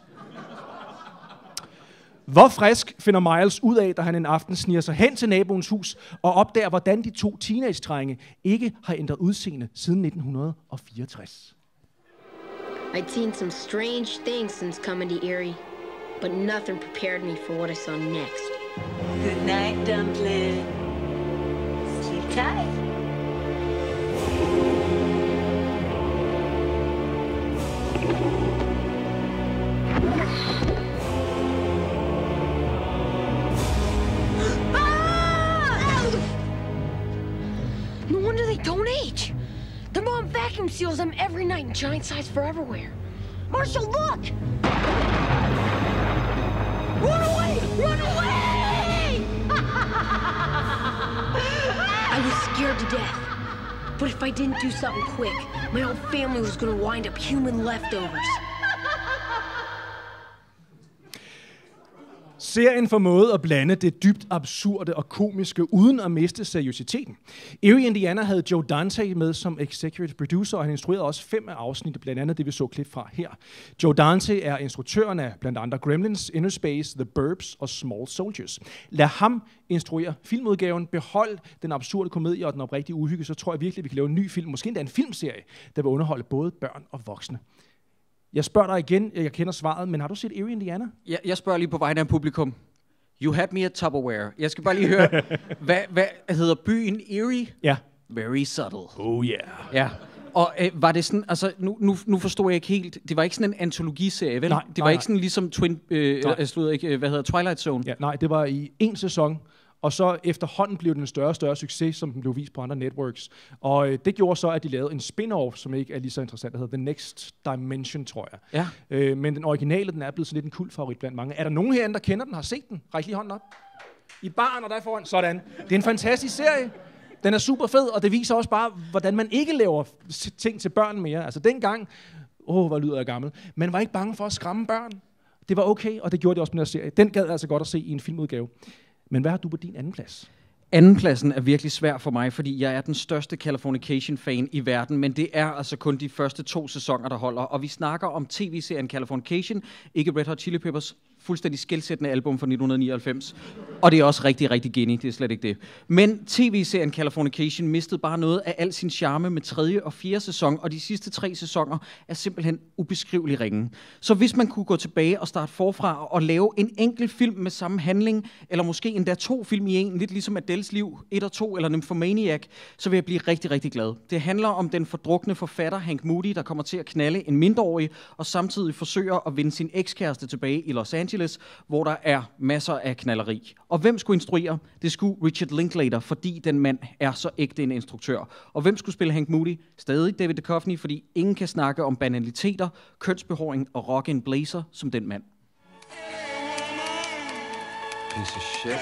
Hvor frisk finder Miles ud af, da han en aften sniger sig hen til naboens hus og opdager, hvordan de 2 teenage-drenge ikke har ændret udseende siden 1964. I'd seen some strange things since coming to Erie, but nothing prepared me for what I saw next. Good night, Dumpling. Sleep tight. No wonder they don't age. Their mom vacuum seals them every night in giant size Foreverware. Marshall, look! Run away! Run away! I was scared to death. But if I didn't do something quick, my whole family was gonna wind up human leftovers. Serien formåede at blande det dybt absurde og komiske, uden at miste seriøsiteten. Erie, Indiana havde Joe Dante med som executive producer, og han instruerede også 5 af afsnit, blandt andet det, vi så klip fra her. Joe Dante er instruktøren af blandt andre Gremlins, Inner Space, The Burbs og Small Soldiers. Lad ham instruere filmudgaven, behold den absurde komedie og den oprigtige uhygge, så tror jeg virkelig, vi kan lave en ny film, måske endda en filmserie, der vil underholde både børn og voksne. Jeg spørger dig igen, jeg kender svaret, men har du set Erie, Indiana? Jeg spørger lige på vegne af publikum. You had me at Tupperware. Jeg skal bare lige høre, hvad hedder byen Erie? Ja. Very subtle. Oh yeah. Ja. Og var det sådan, altså nu forstår jeg ikke helt, det var ikke sådan en antologiserie, vel? Det var ikke sådan ligesom Twilight Zone? Ja, nej, det var i 1 sæson, og så efterhånden blev den en større og større succes, som den blev vist på andre networks. Og det gjorde så, at de lavede en spin-off, som ikke er lige så interessant, der hedder The Next Dimension, tror jeg. Ja. Men den originale, den er blevet sådan lidt en kultfavorit blandt mange. Er der nogen herinde, der kender den, har set den? Ræk lige hånden op. I baren og der foran. Sådan. Det er en fantastisk serie. Den er super fed, og det viser også bare, hvordan man ikke laver ting til børn mere. Altså dengang hvor lyder jeg gammel. Man var ikke bange for at skræmme børn. Det var okay, og det gjorde det også med den her serie. Den gad altså godt at se i en filmudgave. Men hvad har du på din anden plads? Andenpladsen er virkelig svær for mig, fordi jeg er den største Californication-fan i verden, men det er altså kun de første 2 sæsoner, der holder. Og vi snakker om tv-serien Californication, ikke Red Hot Chili Peppers fuldstændig skelsættende album fra 1999. Og det er også rigtig, rigtig geni, det er slet ikke det. Men tv-serien Californication mistede bare noget af al sin charme med 3. og 4. sæson, og de sidste 3 sæsoner er simpelthen ubeskrivelig ringe. Så hvis man kunne gå tilbage og starte forfra og lave en enkelt film med samme handling, eller måske endda 2 film i en, lidt ligesom Adels liv, 1 og 2, eller Nymphomaniac, så vil jeg blive rigtig, rigtig glad. Det handler om den fordrukne forfatter Hank Moody, der kommer til at knalde en mindreårig, og samtidig forsøger at vinde sin ekskæreste tilbage i Los Angeles, hvor der er masser af knalleri. Og hvem skulle instruere? Det skulle Richard Linklater, fordi den mand er så ægte en instruktør. Og hvem skulle spille Hank Moody? Stadig David Duchovny, fordi ingen kan snakke om banaliteter, kønsbehåring og rock en blazer som den mand. Piece of shit.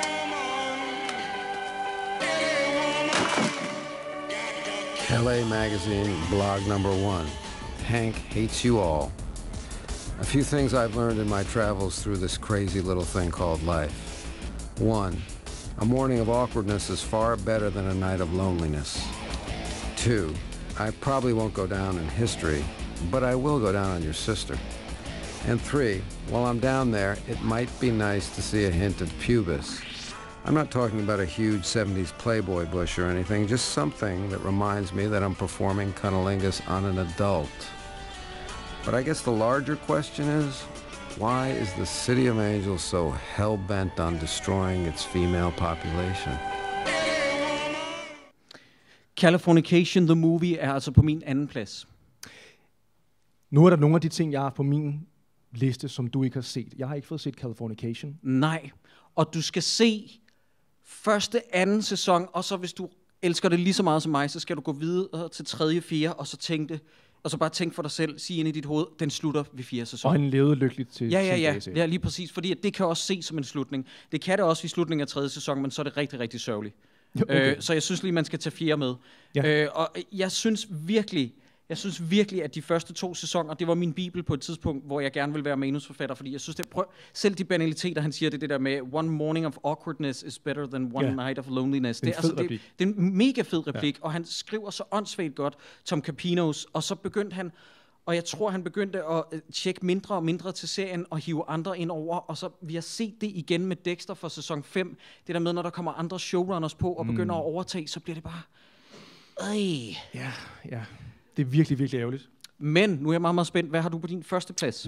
LA Magazine, blog number 1. Hank hates you all. A few things I've learned in my travels through this crazy little thing called life. 1. A morning of awkwardness is far better than a night of loneliness. 2. I probably won't go down in history, but I will go down on your sister. And 3. While I'm down there, it might be nice to see a hint of pubis. I'm not talking about a huge 70s Playboy bush or anything, just something that reminds me that I'm performing cunnilingus on an adult. But I guess the larger question is, why is the City of Angels so hell-bent on destroying its female population? Californication, the movie, er altså på min anden plads. Nu er der nogle af de ting, jeg har på min liste, som du ikke har set. Jeg har ikke fået set Californication. Nej, og du skal se første, anden sæson, og så hvis du elsker det lige så meget som mig, så skal du gå videre til 3., 4. og så tænke det. Og så bare tænk for dig selv, sig ind i dit hoved, den slutter ved 4. sæson. Og han levede lykkeligt til Ja, lige præcis, fordi det kan også ses som en slutning. Det kan det også i slutningen af 3. sæson, men så er det rigtig, rigtig sørgeligt. Okay. Så jeg synes lige, man skal tage 4 med. Ja. Og jeg synes virkelig, at de første 2 sæsoner, det var min bibel på et tidspunkt, hvor jeg gerne vil være manusforfatter, fordi jeg synes, selv de banaliteter, han siger, det der med, one morning of awkwardness is better than one night of loneliness. Det er en mega fed replik, og han skriver så åndssvagt godt, Tom Capinos, og så begyndte han, og jeg tror, han begyndte at tjekke mindre og mindre til serien, og hive andre ind over, og så vi har set det igen med Dexter for sæson 5, det der med, når der kommer andre showrunners på, og begynder at overtage, så bliver det bare, Ja. Det er virkelig, virkelig ærgerligt. Men nu er jeg meget, meget spændt. Hvad har du på din første plads?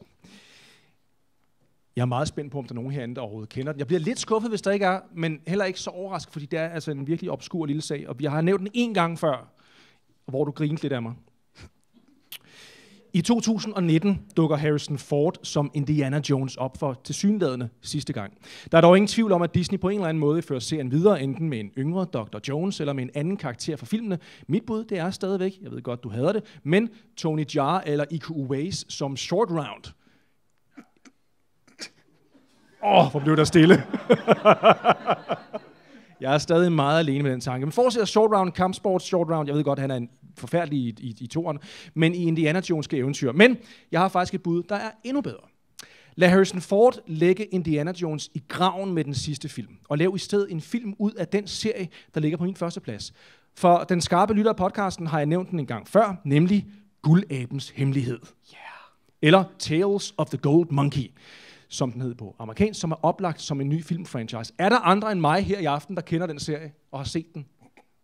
Jeg er meget spændt på, om der er nogen herinde, der overhovedet kender den. Jeg bliver lidt skuffet, hvis der ikke er, men heller ikke så overrasket, fordi det er altså en virkelig obskur lille sag. Og jeg har nævnt den 1 gang før, hvor du grinte lidt af mig. I 2019 dukker Harrison Ford som Indiana Jones op for tilsyneladende sidste gang. Der er dog ingen tvivl om, at Disney på en eller anden måde fører serien videre, enten med en yngre Dr. Jones eller med en anden karakter fra filmene. Mit bud, det er stadigvæk, jeg ved godt, du hader det, men Tony Jaa eller Iko Uwais som Short Round. Hvor blev der stille. Jeg er stadig meget alene med den tanke. Men fortsætter Short Round, kampsport, Short Round, jeg ved godt, han er en forfærdelig i toeren, men i Indiana Jones' eventyr. Men jeg har faktisk et bud, der er endnu bedre. Lad Harrison Ford lægge Indiana Jones i graven med den sidste film, og lav i stedet en film ud af den serie, der ligger på min første plads. For den skarpe lytter af podcasten har jeg nævnt den en gang før, nemlig Guldabens Hemmelighed. Eller Tales of the Gold Monkey, som den hed på amerikansk, som er oplagt som en ny filmfranchise. Er der andre end mig her i aften, der kender den serie og har set den?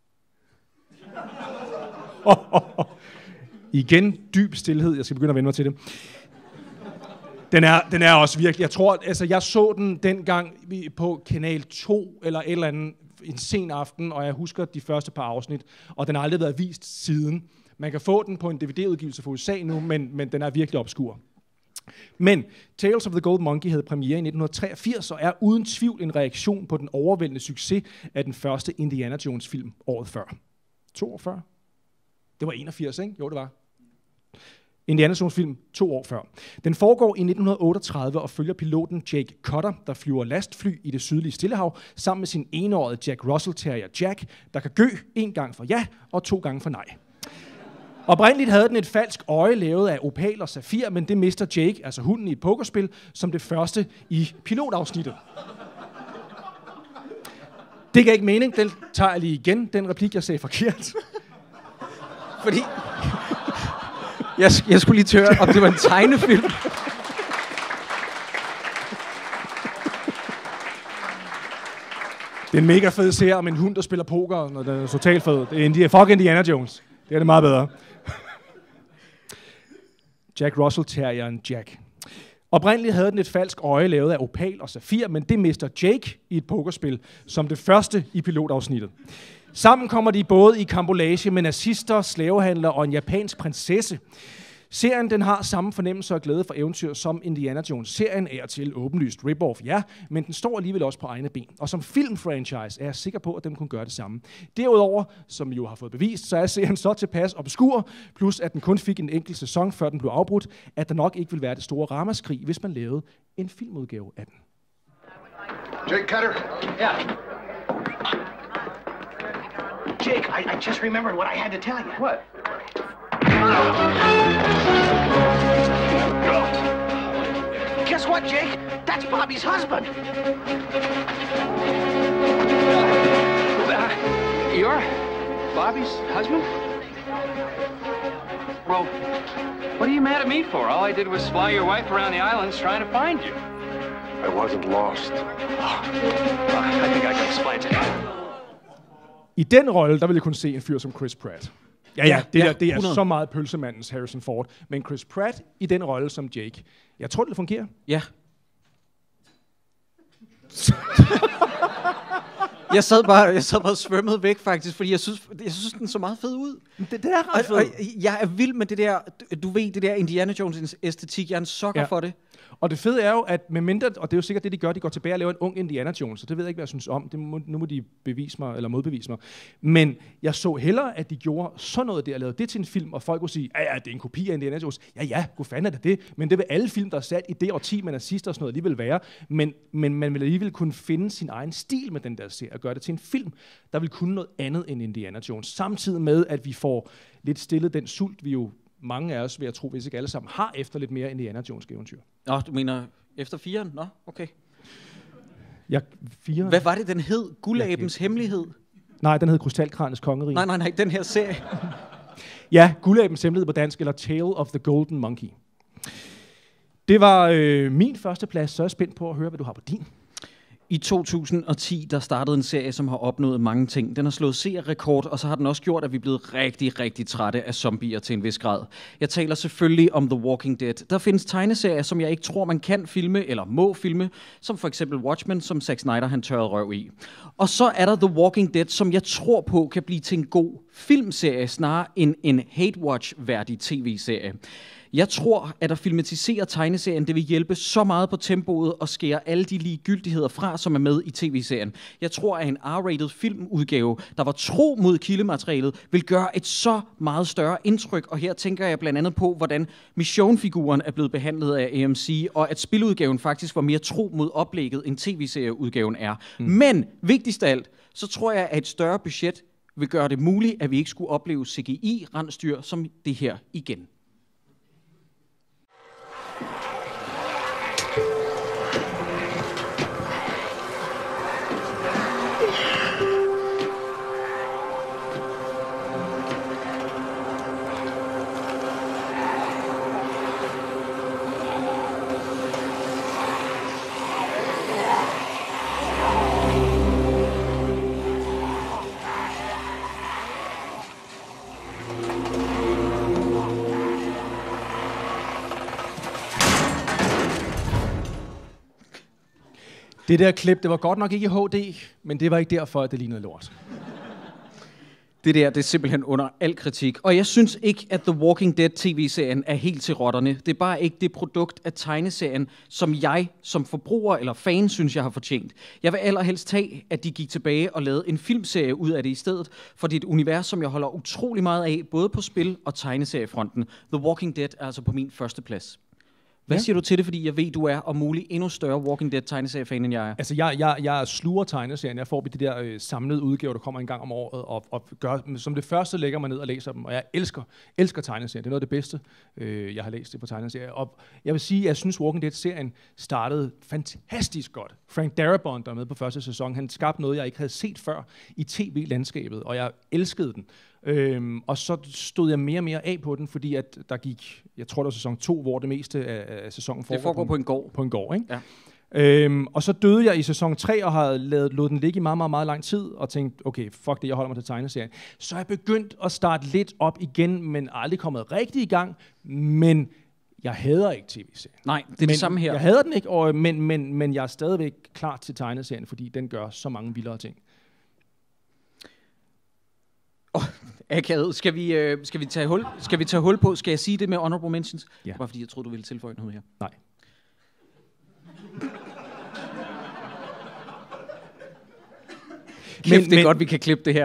Igen dyb stilhed. Jeg skal begynde at vende mig til det. Den er også virkelig. Jeg tror, altså jeg så den dengang på Kanal 2 eller et eller andet en sen aften, og jeg husker de første par afsnit, og den har aldrig været vist siden. Man kan få den på en DVD-udgivelse for USA nu, men den er virkelig obskur. Men Tales of the Gold Monkey havde premiere i 1983 og er uden tvivl en reaktion på den overvældende succes af den første Indiana Jones film året før. 42? Det var 81, ikke? Jo, det var. Indiana Jones film 2 år før. Den foregår i 1938 og følger piloten Jake Cutter, der flyver lastfly i det sydlige Stillehav, sammen med sin enårige Jack Russell Terrier Jack, der kan gø 1 gang for ja og 2 gange for nej. Oprindeligt havde den et falsk øje lavet af opal og safir, men det mister Jake, altså hunden i et pokerspil, som det første i pilotafsnittet. Det gav ikke mening, den tager jeg lige igen, den replik, jeg sagde forkert. Fordi jeg skulle lige tørre, om det var en tegnefilm. Det er en mega fed serie om en hund, der spiller poker, når den er totalt fed. Det er fuck Indiana Jones. Det er det meget bedre. Jack Russell Terrieren Jack. Oprindeligt havde den et falsk øje lavet af opal og safir, men det mister Jake i et pokerspil som det første i pilotafsnittet. Sammen kommer de både i karambolage med nazister, slavehandlere og en japansk prinsesse. Serien den har samme fornemmelse og glæde for eventyr som Indiana Jones-serien er til åbenlyst rip-off, ja, men den står alligevel også på egne ben. Og som filmfranchise er jeg sikker på, at den kunne gøre det samme. Derudover, som I jo har fået bevist, så er serien så tilpas obskur, plus at den kun fik en enkelt sæson, før den blev afbrudt, at der nok ikke vil være det store ramaskrig, hvis man lavede en filmudgave af den. Jake Cutter? Yeah. Jake, I just remembered what I had to tell you. What? Guess what, Jake? That's Bobby's husband. You're Bobby's husband? Well, what are you mad at me for? All I did was fly your wife around the islands trying to find you. I wasn't lost. I think I can explain to you. I den rolle, der vil jeg kun se en fyr som Chris Pratt. Ja, det er 100. så meget pølsemandens Harrison Ford. Men Chris Pratt i den rolle som Jake. Jeg tror, det fungerer. Ja. Jeg sad bare og svømmede væk faktisk, fordi jeg synes den så meget fed ud. Det er ret fedt. Og jeg er vild med det der, du ved, det der Indiana Jones æstetik. Jeg er en sokker for det. Og det fede er jo, at med mindre, og det er jo sikkert det, de gør, de går tilbage og laver en ung Indiana Jones, så det ved jeg ikke, hvad jeg synes om. Nu må de bevise mig, eller modbevise mig. Men jeg så hellere, at de gjorde sådan noget der, lavede det til en film, og folk kunne sige, ja, det er en kopi af Indiana Jones. Ja, god fanden er det. Men det vil alle film, der er sat i det årti, man er sidst og sådan noget, alligevel være. Men man vil alligevel kunne finde sin egen stil med den der serie, og gøre det til en film, der vil kunne noget andet end Indiana Jones. Samtidig med, at vi får lidt stillet den sult, vi jo mange af os, vil jeg tro, hvis ikke alle sammen, har efter lidt mere Indiana Jones eventyr. Nå, du mener efter 4'eren? Nå, okay. Ja, 4'eren. Hvad var det, den hed? Guldabens hemmelighed? Nej, den hed Krystalkranens kongerige. Nej, den her serie. Ja, Guldabens hemmelighed på dansk, eller Tale of the Golden Monkey. Det var min første plads, så er jeg spændt på at høre, hvad du har på din. I 2010, der startede en serie, som har opnået mange ting. Den har slået seerrekord, og så har den også gjort, at vi er blevet rigtig, rigtig trætte af zombier til en vis grad. Jeg taler selvfølgelig om The Walking Dead. Der findes tegneserier, som jeg ikke tror, man kan filme eller må filme, som for eksempel Watchmen, som Zack Snyder han tørrede røv i. Og så er der The Walking Dead, som jeg tror på kan blive til en god filmserie, snarere end en hate-watch-værdig tv-serie. Jeg tror, at at filmatisere tegneserien, det vil hjælpe så meget på tempoet og skære alle de ligegyldigheder fra, som er med i tv-serien. Jeg tror, at en R-rated filmudgave, der var tro mod kildematerialet, vil gøre et så meget større indtryk. Og her tænker jeg blandt andet på, hvordan Mission-figuren er blevet behandlet af AMC, og at spiludgaven faktisk var mere tro mod oplægget, end tv-serieudgaven er. Men vigtigst af alt, så tror jeg, at et større budget vil gøre det muligt, at vi ikke skulle opleve CGI-rensdyr som det her igen. Det der klip, det var godt nok ikke i HD, men det var ikke derfor, at det lignede lort. Det er simpelthen under al kritik. Og jeg synes ikke, at The Walking Dead tv-serien er helt til rotterne. Det er bare ikke det produkt af tegneserien, som jeg som forbruger eller fan synes, jeg har fortjent. Jeg vil allerhelst tage, at de gik tilbage og lavede en filmserie ud af det i stedet, for det er et univers, som jeg holder utrolig meget af, både på spil- og tegneseriefronten. The Walking Dead er altså på min første plads. Hvad siger du til det, fordi jeg ved, du er om muligt endnu større Walking Dead tegneseriefan, end jeg er? Altså, jeg sluger tegneserien. Jeg får de der samlede udgaver, der kommer en gang om året, og gør, som det første lægger mig ned og læser dem. Og jeg elsker tegneserien. Det er noget af det bedste, jeg har læst det på tegneserier. Og jeg vil sige, at jeg synes, Walking Dead-serien startede fantastisk godt. Frank Darabont, der er med på første sæson, han skabte noget, jeg ikke havde set før i tv-landskabet, og jeg elskede den. Og så stod jeg mere og mere af på den, fordi at der gik, jeg tror det var sæson 2, hvor det meste af sæsonen foregår på en gård. På en gård, ikke? Ja. Og så døde jeg i sæson 3 og havde lod den ligge i meget, meget, meget lang tid, og tænkte, okay, fuck det, jeg holder mig til tegneserien. Så er jeg begyndt at starte lidt op igen, men aldrig kommet rigtig i gang, men jeg hader ikke tv-serien. Nej, det er det samme her. Jeg hader den ikke, men jeg er stadigvæk klar til tegneserien, fordi den gør så mange vildere ting. Akavet. Skal vi tage hul på? Skal jeg sige det med honorable mentions? Ja. Bare fordi jeg troede, du ville tilføje noget her. Nej. Kæft, det er godt, vi kan klippe det her.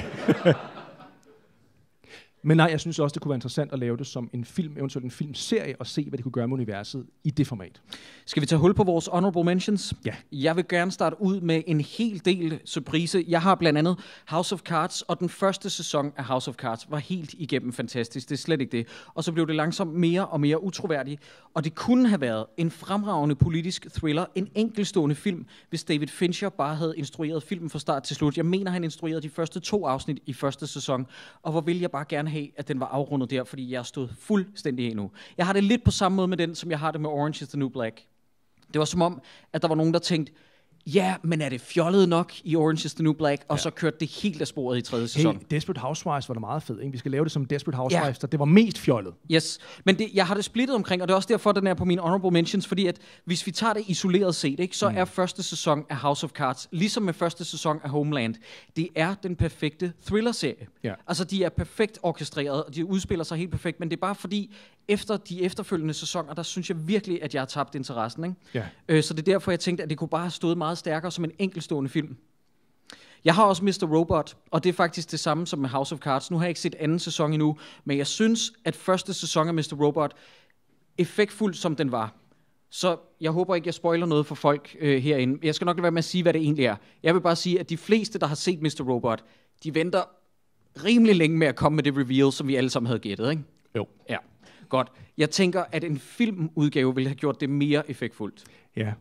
Men nej, jeg synes også, det kunne være interessant at lave det som en film, eventuelt en filmserie, og se, hvad det kunne gøre med universet i det format. Skal vi tage hul på vores honorable mentions? Ja. Jeg vil gerne starte ud med en hel del surprise. Jeg har blandt andet House of Cards, og den første sæson af House of Cards var helt igennem fantastisk. Det er slet ikke det. Og så blev det langsomt mere og mere utroværdigt. Og det kunne have været en fremragende politisk thriller, en enkeltstående film, hvis David Fincher bare havde instrueret filmen fra start til slut. Jeg mener, han instruerede de første 2 afsnit i første sæson, og hvor vil jeg bare gerne have, at den var afrundet der, fordi jeg stod fuldstændig af nu. Jeg har det lidt på samme måde med den, som jeg har det med Orange is the New Black. Det var som om, at der var nogen, der tænkte, ja, men er det fjollet nok i Orange is the New Black? Og så kørte det helt af sporet i 3. sæson. Hey, Desperate Housewives var da meget fed, ikke? Vi skal lave det som Desperate Housewives, så det var mest fjollet. Yes, men jeg har det splittet omkring, og det er også derfor, den er på mine honorable mentions, fordi at hvis vi tager det isoleret set, ikke, så er første sæson af House of Cards, ligesom med første sæson af Homeland, det er den perfekte thriller-serie. Ja. Altså, de er perfekt orkestreret, og de udspiller sig helt perfekt, men det er bare fordi, efter de efterfølgende sæsoner, der synes jeg virkelig, at jeg har tabt interessen. Ikke? Ja. Så det er derfor, jeg tænkte, at det kunne bare have stået meget stærkere som en enkeltstående film. Jeg har også Mr. Robot, og det er faktisk det samme som med House of Cards. Nu har jeg ikke set anden sæson endnu, men jeg synes, at første sæson af Mr. Robot, effektfuld som den var, så jeg håber ikke, jeg spoiler noget for folk herinde. Jeg skal nok lade være med at sige, hvad det egentlig er. Jeg vil bare sige, at de fleste, der har set Mr. Robot, de venter rimelig længe med at komme med det reveal, som vi alle sammen havde gættet, ikke? Jo. Ja, godt. Jeg tænker, at en filmudgave ville have gjort det mere effektfuldt. Ja.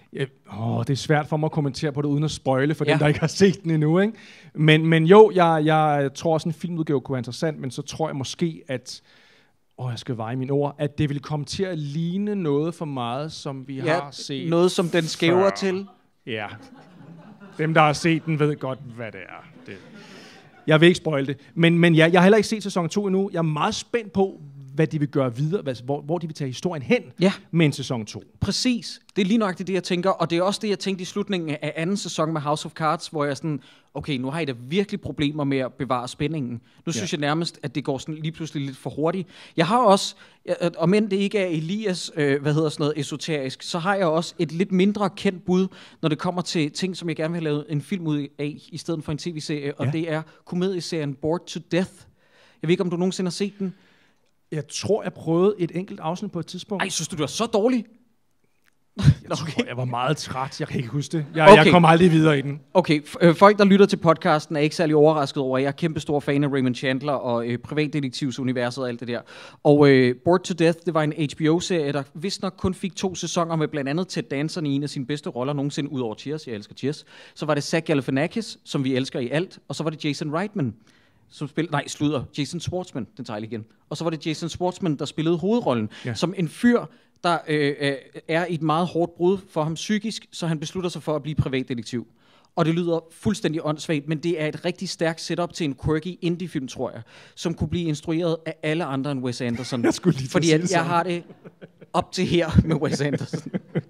Det er svært for mig at kommentere på det, uden at spoile for dem, der ikke har set den endnu, ikke? Men jo, jeg tror også, en filmudgave kunne være interessant, men så tror jeg måske, at jeg skal veje mine ord, at det vil komme til at ligne noget for meget, som vi har set. Noget, som den skæver til. Ja. Dem, der har set den, ved godt, hvad det er. Jeg vil ikke spoile det. Men jeg har heller ikke set sæson 2 endnu. Jeg er meget spændt på, hvad de vil gøre videre, hvor de vil tage historien hen med en sæson 2. Præcis. Det er lige nøjagtigt det, jeg tænker, og det er også det, jeg tænkte i slutningen af anden sæson med House of Cards, hvor jeg sådan, okay, nu har I da virkelig problemer med at bevare spændingen. Nu synes jeg nærmest, at det går sådan lige pludselig lidt for hurtigt. Jeg har også, om end det ikke er Elias, esoterisk, så har jeg også et lidt mindre kendt bud, når det kommer til ting, som jeg gerne vil have lavet en film ud af, i stedet for en tv-serie, og det er komedieserien Bored to Death. Jeg ved ikke, om du nogensinde har set den? Jeg tror, jeg prøvede et enkelt afsnit på et tidspunkt. Ej, synes du var så dårlig? Jeg var meget træt. Jeg kan ikke huske det. Jeg kom aldrig videre i den. Okay, folk, der lytter til podcasten, er ikke særlig overrasket over, at jeg er kæmpe stor fan af Raymond Chandler og privatdetektivsuniverset og alt det der. Og Bored to Death, det var en HBO-serie, der vist nok kun fik 2 sæsoner med blandt andet Ted Danson i en af sine bedste roller nogensinde, ud over Cheers. Jeg elsker Cheers. Så var det Zach Galifianakis, som vi elsker i alt. Og så var det Jason Reitman, som Jason Schwartzman, den tager igen. Og så var det Jason Schwartzman, der spillede hovedrollen, som en fyr, der er i et meget hårdt brud for ham psykisk, så han beslutter sig for at blive privatdetektiv. Og det lyder fuldstændig åndssvagt, men det er et rigtig stærkt setup til en quirky indie-film, tror jeg, som kunne blive instrueret af alle andre end Wes Anderson. Fordi jeg har det op til her med Wes Anderson.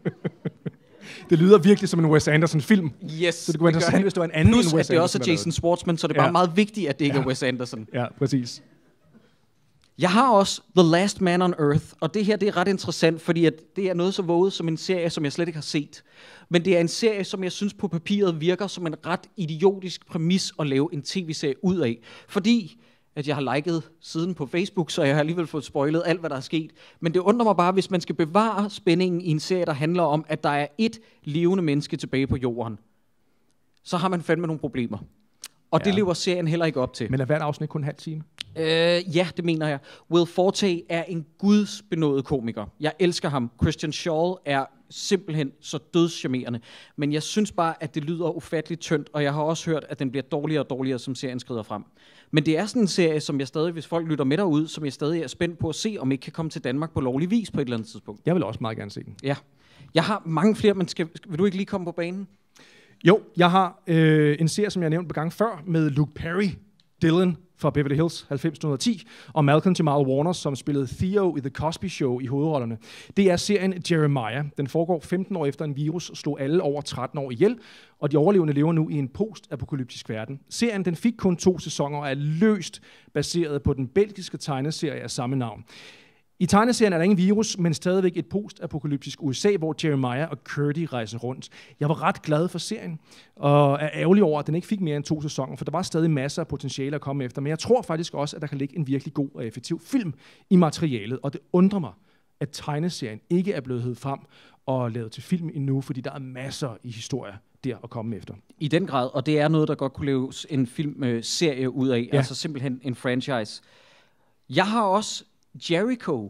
Det lyder virkelig som en Wes Anderson-film. Yes. Så det kunne være interessant, hvis det var en anden end Wes Anderson. Plus, at det også er Jason Schwartzman, så det er bare meget vigtigt, at det ikke er Wes Anderson. Ja, præcis. Jeg har også The Last Man on Earth, og det her det er ret interessant, fordi at det er noget så våget som en serie, som jeg slet ikke har set. Men det er en serie, som jeg synes på papiret virker som en ret idiotisk præmis at lave en tv-serie ud af. Fordi at jeg har liket siden på Facebook, så jeg har alligevel fået spoilet alt, hvad der er sket. Men det undrer mig bare, hvis man skal bevare spændingen i en serie, der handler om, at der er et levende menneske tilbage på jorden, så har man fandme nogle problemer. Og det lever serien heller ikke op til. Men er hvert afsnit kun en halv time? Ja, det mener jeg. Will Forte er en gudsbenådet komiker. Jeg elsker ham. Christian Shaw er simpelthen så dødscharmerende. Men jeg synes bare, at det lyder ufatteligt tyndt, og jeg har også hørt, at den bliver dårligere og dårligere, som serien skrider frem. Men det er sådan en serie, som jeg stadig, hvis folk lytter med derud, som jeg stadig er spændt på at se, om ikke kan komme til Danmark på lovlig vis på et eller andet tidspunkt. Jeg vil også meget gerne se den. Ja. Jeg har mange flere, men vil du ikke lige komme på banen? Jo, jeg har en serie, som jeg nævnte på gang før, med Luke Perry, Dylan fra Beverly Hills 90210, og Malcolm Jamal Warner, som spillede Theo i The Cosby Show i hovedrollerne. Det er serien Jeremiah. Den foregår 15 år efter en virus slog alle over 13 år ihjel, og de overlevende lever nu i en post-apokalyptisk verden. Serien den fik kun 2 sæsoner og er løst baseret på den belgiske tegneserie af samme navn. I tegneserien er der ingen virus, men stadigvæk et post-apokalyptisk USA, hvor Jeremiah og Curdy rejser rundt. Jeg var ret glad for serien, og er ærgerlig over, at den ikke fik mere end 2 sæsoner, for der var stadig masser af potentiale at komme efter. Men jeg tror faktisk også, at der kan ligge en virkelig god og effektiv film i materialet, og det undrer mig, at tegneserien ikke er blevet hevet frem og lavet til film endnu, fordi der er masser i historier der at komme efter. I den grad, og det er noget, der godt kunne laves en filmserie ud af, altså simpelthen en franchise. Jeg har også Jericho.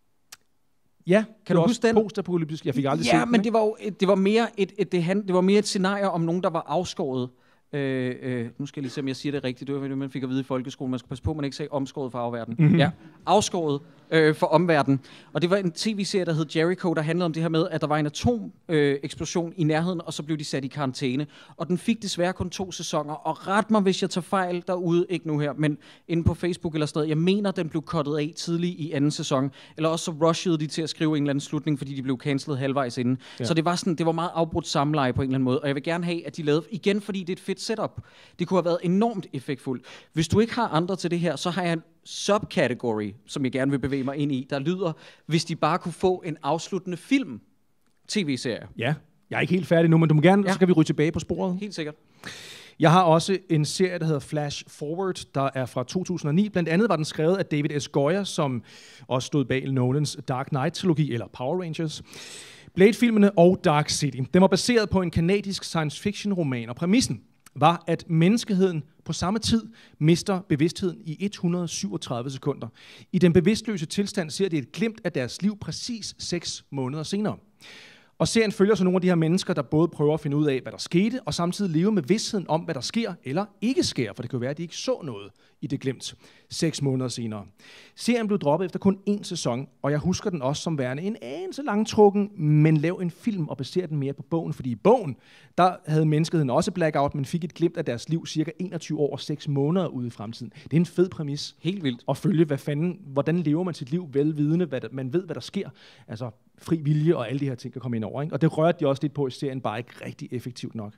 Ja, kan du huske den? Post-apokalyptisk. Jeg fik aldrig set den. Ja, men det var mere et scenarie om nogen, der var afskåret. Nu skal jeg lige se, om jeg siger det rigtigt. Det var det, man fik at vide i folkeskolen. Man skal passe på, at man ikke sagde omskåret for omverdenen. Mm-hmm. Ja, afskåret for omverdenen. Og det var en tv-serie, der hed Jericho, der handlede om det her med, at der var en atomeksplosion i nærheden, og så blev de sat i karantæne. Og den fik desværre kun 2 sæsoner. Og ret mig, hvis jeg tager fejl derude, ikke nu her, men inde på Facebook eller sådan noget. Jeg mener, den blev cuttet af tidligt i 2. sæson. Eller også så rushede de til at skrive en eller anden slutning, fordi de blev cancelet halvvejs inden. Ja. Så det var meget afbrudt samleje på en eller anden måde. Og jeg vil gerne have, at de lavede igen, fordi det er et fedt setup. Det kunne have været enormt effektfuldt. Hvis du ikke har andre til det her, så har jeg en subcategory, som jeg gerne vil bevæge mig ind i, der lyder, hvis de bare kunne få en afsluttende film, tv-serie. Ja, jeg er ikke helt færdig nu, men du må gerne, så kan vi ryge tilbage på sporet. Helt sikkert. Jeg har også en serie, der hedder Flash Forward, der er fra 2009. Blandt andet var den skrevet af David S. Goyer, som også stod bag Nolans Dark Knight-trilogi, eller Power Rangers, Blade-filmene og Dark City. Den var baseret på en kanadisk science fiction-roman, og præmissen var, at menneskeheden på samme tid mister bevidstheden i 137 sekunder. I den bevidstløse tilstand ser de et glimt af deres liv præcis 6 måneder senere. Og serien følger så nogle af de her mennesker, der både prøver at finde ud af, hvad der skete, og samtidig leve med vidstheden om, hvad der sker eller ikke sker, for det kan jo være, at de ikke så noget i det glimt 6 måneder senere. Serien blev droppet efter kun 1 sæson, og jeg husker den også som værende en anelse langtrukken, men lav en film og baser den mere på bogen, fordi i bogen, der havde menneskeheden også blackout, men fik et glimt af deres liv cirka 21 år og 6 måneder ude i fremtiden. Det er en fed præmis. Helt vildt. At følge, hvordan lever man sit liv velvidende, man ved, hvad der sker. Altså fri vilje og alle de her ting kan komme ind over. Ikke? Og det rørte de også lidt på i serien, bare ikke rigtig effektivt nok.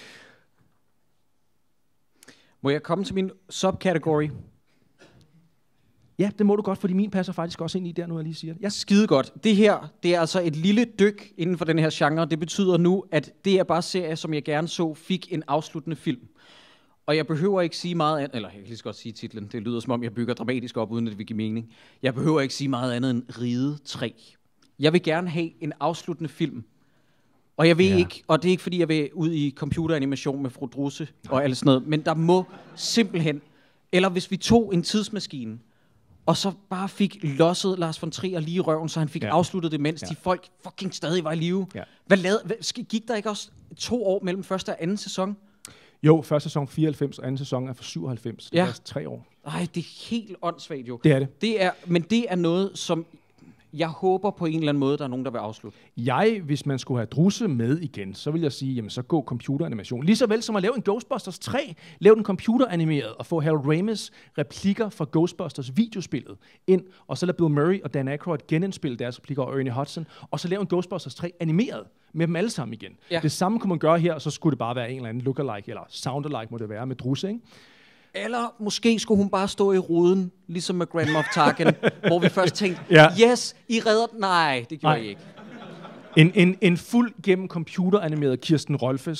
Må jeg komme til min subcategory? Ja, det må du godt, fordi min passer faktisk også ind i der, nu jeg lige siger det. Ja. Skide godt. Det her, det er altså et lille dyk inden for den her genre. Det betyder nu, at det er bare serie, som jeg gerne så, fik en afsluttende film. Og jeg behøver ikke sige meget andet, eller jeg kan lige så godt sige titlen. Det lyder som om, jeg bygger dramatisk op, uden at det vil give mening. Jeg behøver ikke sige meget andet end Ride 3. Jeg vil gerne have en afsluttende film. Og jeg ved ikke, og det er ikke fordi, jeg vil ud i computeranimation med Fru Drusse og alt sådan noget, men der må simpelthen, eller hvis vi tog en tidsmaskine, og så bare fik losset Lars von Trier lige i røven, så han fik afsluttet det, mens de folk fucking stadig var i live. Ja. Gik der ikke også 2 år mellem første og anden sæson? Jo, første sæson 94, og anden sæson er fra 97. Det er 3 år. Nej, det er helt åndssvagt jo. Det er det. Men det er noget, som jeg håber på en eller anden måde, der er nogen, der vil afslutte. Hvis man skulle have Drusse med igen, så vil jeg sige, jamen så gå computeranimation. Lige så vel som at lave en Ghostbusters 3, lave den computeranimeret og få Harold Ramis replikker fra Ghostbusters videospillet ind, og så lade Bill Murray og Dan Aykroyd genindspille deres replikker og Ernie Hudson, og så lave en Ghostbusters 3 animeret med dem alle sammen igen. Ja. Det samme kunne man gøre her, og så skulle det bare være en eller anden lookalike, eller soundalike må det være med Drusse, ikke? Eller måske skulle hun bare stå i ruden, ligesom med Grand Moff Tarkin, hvor vi først tænkte, yes, I redder den. Nej, det gjorde I ikke. En fuld gennem computeranimeret Kirsten Rolfes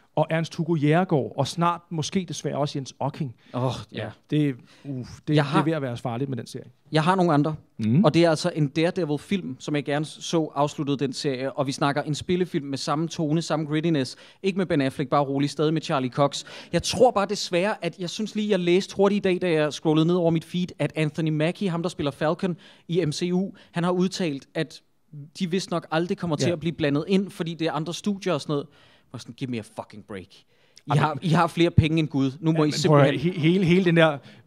og Ernst Hugo Jægergaard, og snart måske desværre også Jens Ocking. Ja. Det er ved at være farligt med den serie. Jeg har nogle andre, og det er altså en Daredevil-film, som jeg gerne så afsluttede den serie, og vi snakker en spillefilm med samme tone, samme grittiness, ikke med Ben Affleck, bare rolig, stadig med Charlie Cox. Jeg tror bare desværre, at jeg synes lige, jeg læste hurtigt i dag, da jeg scrollede ned over mit feed, at Anthony Mackie, ham der spiller Falcon i MCU, han har udtalt, at de vist nok aldrig kommer til at blive blandet ind, fordi det er andre studier og sådan noget. Og sådan, give me a fucking break. I har flere penge end Gud. Nu må I simpelthen... Hele den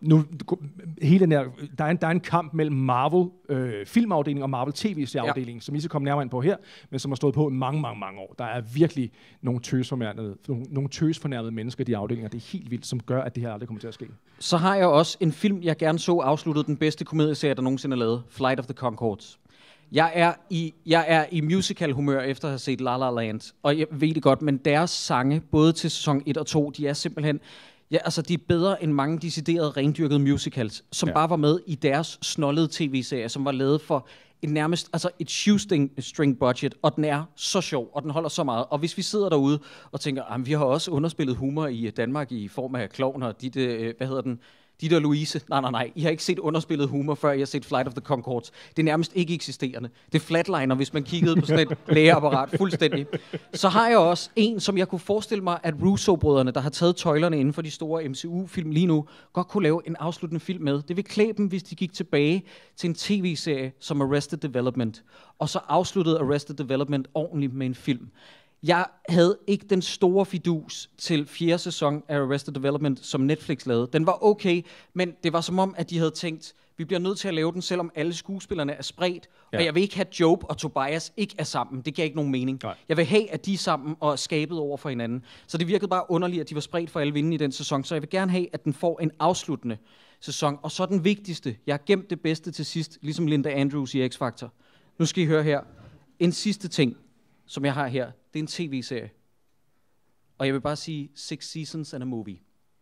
der... Der er en kamp mellem Marvel filmafdelingen og Marvel tv-serieafdelingen, som I skal komme nærmere ind på her, men som har stået på i mange år. Der er virkelig nogle tøsfornærmede mennesker i de afdelinger. Det er helt vildt, som gør, at det her aldrig kommer til at ske. Så har jeg også en film, jeg gerne så afsluttet, den bedste komedieserie, der nogensinde er lavet. Flight of the Conchords. Jeg er i musical-humør efter at have set La La Land, og jeg ved det godt, men deres sange, både til sæson 1 og 2, de er simpelthen... Ja, altså, de er bedre end mange deciderede rendyrkede musicals, som bare var med i deres snollede tv-serie, som var lavet for nærmest et shoestring budget, og den er så sjov, og den holder så meget. Og hvis vi sidder derude og tænker, vi har også underspillet humor i Danmark i form af klovner, Ditte og Louise. Nej. I har ikke set underspillet humor, før I har set Flight of the Conchords. Det er nærmest ikke eksisterende. Det er flatliner, hvis man kiggede på sådan et lægeapparat. Fuldstændig. Så har jeg også en, som jeg kunne forestille mig, at Russo-brødrene, der har taget tøjlerne inden for de store MCU-film lige nu, godt kunne lave en afsluttende film med. Det vil klæde dem, hvis de gik tilbage til en tv-serie som Arrested Development, og så afsluttede Arrested Development ordentligt med en film. Jeg havde ikke den store fidus til 4. sæson af Arrested Development, som Netflix lavede. Den var okay, men det var som om, at de havde tænkt, vi bliver nødt til at lave den, selvom alle skuespillerne er spredt. Ja. Og jeg vil ikke have Job og Tobias ikke er sammen. Det giver ikke nogen mening. Nej. Jeg vil have, at de er sammen og er skabet over for hinanden. Så det virkede bare underligt, at de var spredt for alle vinde i den sæson. Så jeg vil gerne have, at den får en afsluttende sæson. Og så den vigtigste. Jeg har gemt det bedste til sidst, ligesom Linda Andrews i X-Factor. Nu skal I høre her. En sidste ting, som jeg har her. Det er en tv-serie. Og jeg vil bare sige 6 seasons and a movie.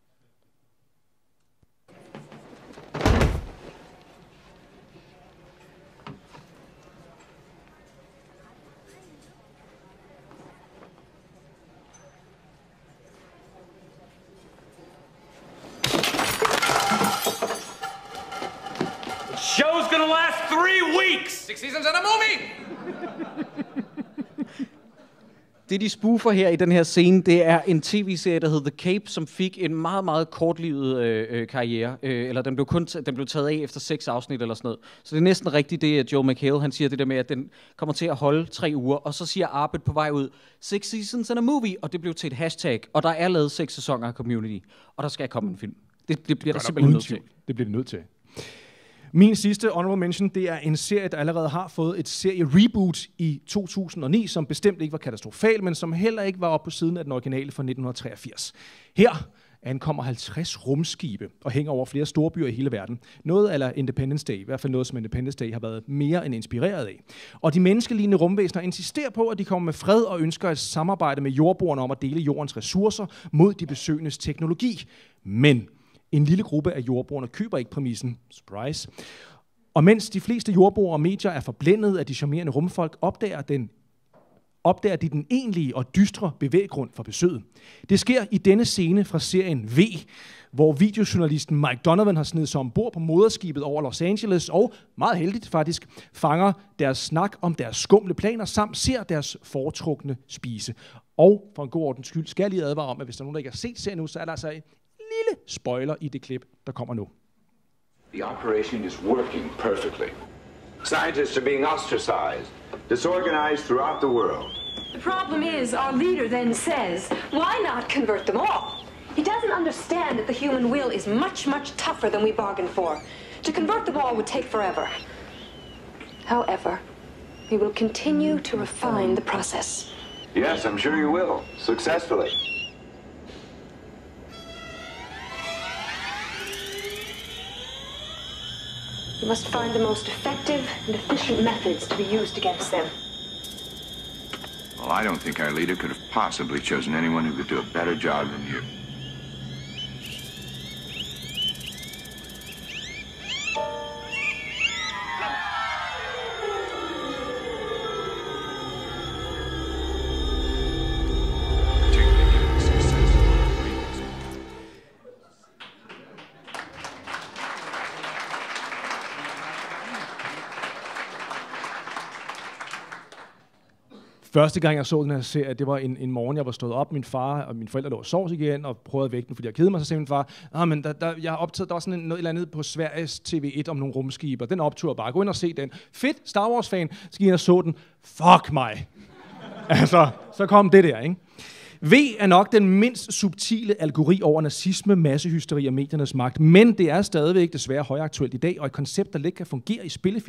Show's gonna last 3 weeks! 6 seasons and a movie! Det, de spoofer her i den her scene, det er en tv-serie, der hedder The Cape, som fik en meget kortlivet karriere. Eller den blev taget af efter 6 afsnit eller sådan noget. Så det er næsten rigtigt, det Joel McHale, han siger det der med, at den kommer til at holde 3 uger. Og så siger Arbed på vej ud, 6 seasons and a movie, og det blev til et hashtag. Og der er lavet 6 sæsoner af Community, og der skal komme en film. Det bliver der simpelthen nødt til. Det bliver det nødt til. Min sidste honorable mention, det er en serie, der allerede har fået et serie-reboot i 2009, som bestemt ikke var katastrofal, men som heller ikke var oppe på siden af den originale fra 1983. Her ankommer 50 rumskibe og hænger over flere storbyer i hele verden. Noget eller Independence Day, i hvert fald noget, som Independence Day har været mere end inspireret af. Og de menneskelignende rumvæsener insisterer på, at de kommer med fred og ønsker at samarbejde med jordboerne om at dele jordens ressourcer mod de besøgendes teknologi. Men en lille gruppe af jordboerne køber ikke præmissen. Surprise. Og mens de fleste jordboere og medier er forblændet af de charmerende rumfolk, opdager de den egentlige og dystre bevæggrund for besøget. Det sker i denne scene fra serien V, hvor videojournalisten Mike Donovan har snedet sig ombord på moderskibet over Los Angeles og, meget heldigt faktisk, fanger deres snak om deres skumle planer samt ser deres foretrukne spise. Og for en god ordens skyld skal jeg lige advare om, at hvis der er nogen, der ikke har set serien nu, så er der altså en lille spoiler i det klip, der kommer nu. The operation is working perfectly. Scientists are being ostracized, disorganized throughout the world. The problem is, our leader then says, why not convert them all? He doesn't understand that the human will is much tougher than we bargained for. To convert them all would take forever. However, we will continue to refine the process. Yes, I'm sure you will, successfully. You must find the most effective and efficient methods to be used against them. Well, I don't think our leader could have possibly chosen anyone who could do a better job than you. Første gang, jeg så den her serie, det var en morgen, jeg var stået op. Min far og mine forældre lå og sov igen, og prøvede at vække den, fordi jeg kedede mig. Så sagde min far, men jeg har optaget, der var sådan noget eller andet på Sveriges TV1 om nogle rumskibe, og den optog bare. Gå ind og se den. Fedt, Star Wars-fan. Så gik jeg og så den. Fuck mig. Altså, så kom det der, ikke? V er nok den mindst subtile algori over nazisme, massehysteri og mediernes magt, men det er stadigvæk desværre højaktuelt i dag, og et koncept, der let kan fungere i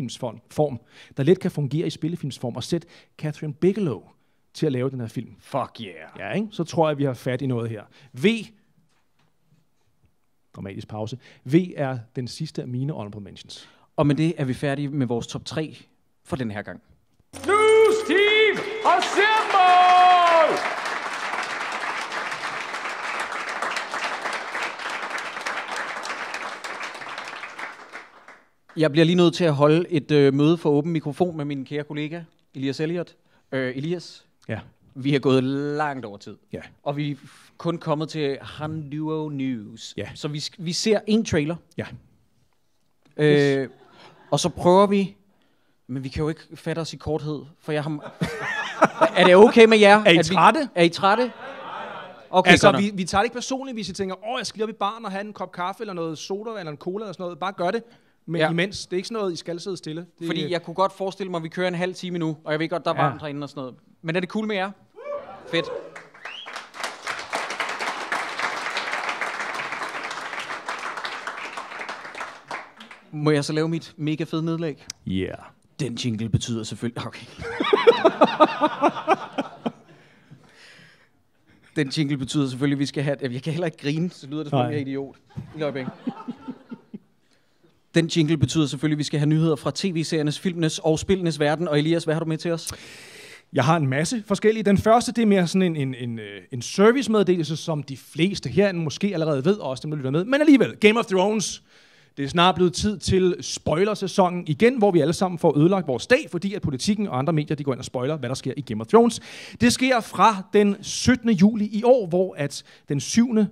spillefilmsform, og sætte Catherine Bigelow til at lave den her film. Fuck yeah. Ja, ikke? Så tror jeg, vi har fat i noget her. V, dramatisk pause, V er den sidste af mine honorable mentions. Og med det er vi færdige med vores top 3 for den her gang. News team, assemble! Jeg bliver lige nødt til at holde et møde for åben mikrofon med min kære kollega, Elias Elliot. Elias, ja. Vi er gået langt over tid. Ja. Og vi er kun kommet til Han Duo News. Ja. Så vi ser en trailer. Ja. Yes. Og så prøver vi, men vi kan jo ikke fatte os i korthed, for jeg har... Er det okay med jer? Er I trætte? Er I trætte? Okay, altså, vi tager det ikke personligt, hvis I tænker, jeg skal lige op i baren og have en kop kaffe, eller noget soda, eller en cola, eller sådan noget. Bare gør det. Men imens, det er ikke sådan noget, I skal sidde stille. Fordi jeg kunne godt forestille mig, at vi kører en halv time nu, og jeg ved godt, der er varmt herinde og sådan noget. Men er det cool med jer? Fedt. Må jeg så lave mit mega fede nedlæg? Yeah. Den jingle betyder selvfølgelig... Okay. Den jingle betyder selvfølgelig, at vi skal have... Jeg kan heller ikke grine, så lyder det som jeg er idiot. I øjeblik. Den jingle betyder selvfølgelig, at vi skal have nyheder fra tv-seriernes, filmenes og spillenes verden. Og Elias, hvad har du med til os? Jeg har en masse forskellige. Den første, det er mere sådan en servicemeddelelse, som de fleste herinde måske allerede ved, og også dem, der lytter med. Men alligevel, Game of Thrones. Det er snart blevet tid til spoilersæsonen igen, hvor vi alle sammen får ødelagt vores dag, fordi at politikken og andre medier de går ind og spoiler, hvad der sker i Game of Thrones. Det sker fra den 17. juli i år, hvor at den 7. Er det?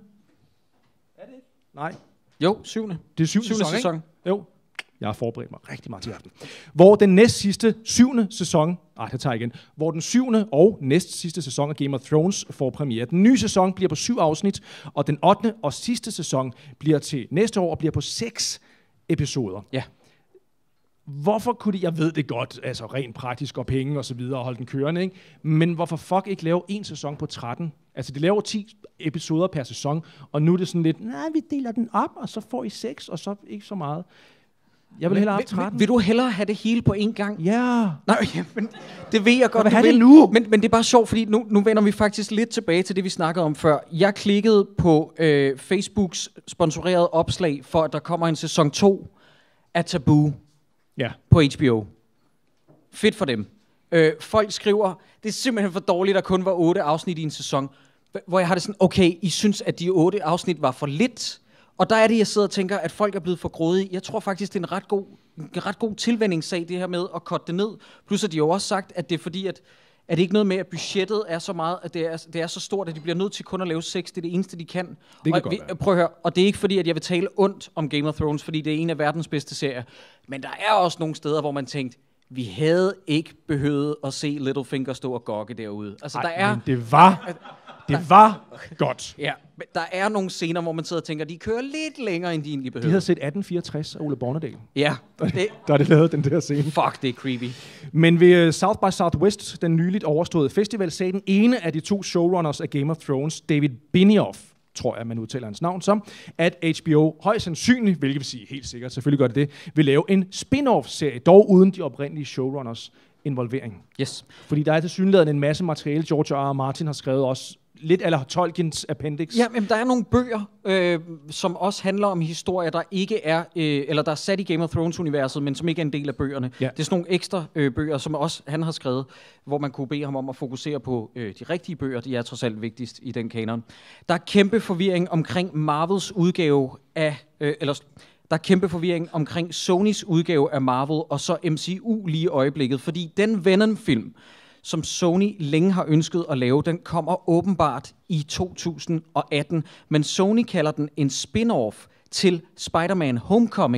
Nej. Jo, 7. Det er 7. sæson. Ikke? Jo. Jeg har forberedt mig rigtig meget til aften. Hvor den næst sidste 7. sæson, hvor den 7. og næst sidste sæson af Game of Thrones får premiere. Den nye sæson bliver på 7 afsnit, og den 8. og sidste sæson bliver til næste år og bliver på 6 episoder. Ja. Hvorfor kunne de, jeg ved det godt, altså rent praktisk og penge og så videre, og holde den kørende, ikke? Men hvorfor fuck ikke lave en sæson på 13? Altså, de laver 10 episoder per sæson, og nu er det sådan lidt, vi deler den op, og så får I 6, og så ikke så meget. Jeg vil hellere have 13. Vil du hellere have det hele på én gang? Ja. Nej, men det ved jeg godt, du vil. Nu. Men det er bare sjovt, fordi nu vender vi faktisk lidt tilbage til det, vi snakkede om før. Jeg klikkede på Facebooks sponsorerede opslag, for at der kommer en sæson 2 af Taboo på HBO. Fedt for dem. Folk skriver, det er simpelthen for dårligt, at der kun var 8 afsnit i en sæson. Hvor jeg har det sådan, okay, I synes, at de 8 afsnit var for lidt? Og der er det, jeg sidder og tænker, at folk er blevet for grådige. Jeg tror faktisk, det er en ret god tilvænningssag, det her med at cutte det ned. Plus at de jo også sagt, at det er fordi, at det ikke noget med, at budgettet er så meget, at det er så stort, at de bliver nødt til kun at lave 6. Det er det eneste, de kan. Prøv at høre, og det er ikke fordi, at jeg vil tale ondt om Game of Thrones, fordi det er en af verdens bedste serier. Men der er også nogle steder, hvor man tænkte, vi havde ikke behøvet at se Littlefinger stå og gokke derude. Altså, men det var godt. Ja, men der er nogle scener, hvor man sidder og tænker, de kører lidt længere, end de egentlig behøver. De havde set 1864 af Ole Bornedal. Ja. Der er det lavet, den der scene. Fuck, det er creepy. Men ved South by Southwest, den nyligt overståede festival, sagde den ene af de 2 showrunners af Game of Thrones, David Benioff, tror jeg, man udtaler hans navn som, at HBO højst sandsynligt, hvilket vil sige helt sikkert, selvfølgelig gør det, vil lave en spin-off-serie, dog uden de oprindelige showrunners involvering. Yes. Fordi der er tilsyneladende en masse materiale, George R. R. Martin har skrevet også, lidt eller Tolkiens appendix. Ja, men der er nogle bøger, som også handler om historier, der ikke er, eller der er sat i Game of Thrones-universet, men som ikke er en del af bøgerne. Ja. Det er sådan nogle ekstra bøger, som også han har skrevet, hvor man kunne bede ham om at fokusere på de rigtige bøger. De er trods alt vigtigst i den kanon. Der er kæmpe forvirring omkring Marvels udgave af, der er kæmpe forvirring omkring Sonys udgave af Marvel, og så MCU lige i øjeblikket, fordi den Venom-film, som Sony længe har ønsket at lave, den kommer åbenbart i 2018, men Sony kalder den en spin-off til Spider-Man Homecoming,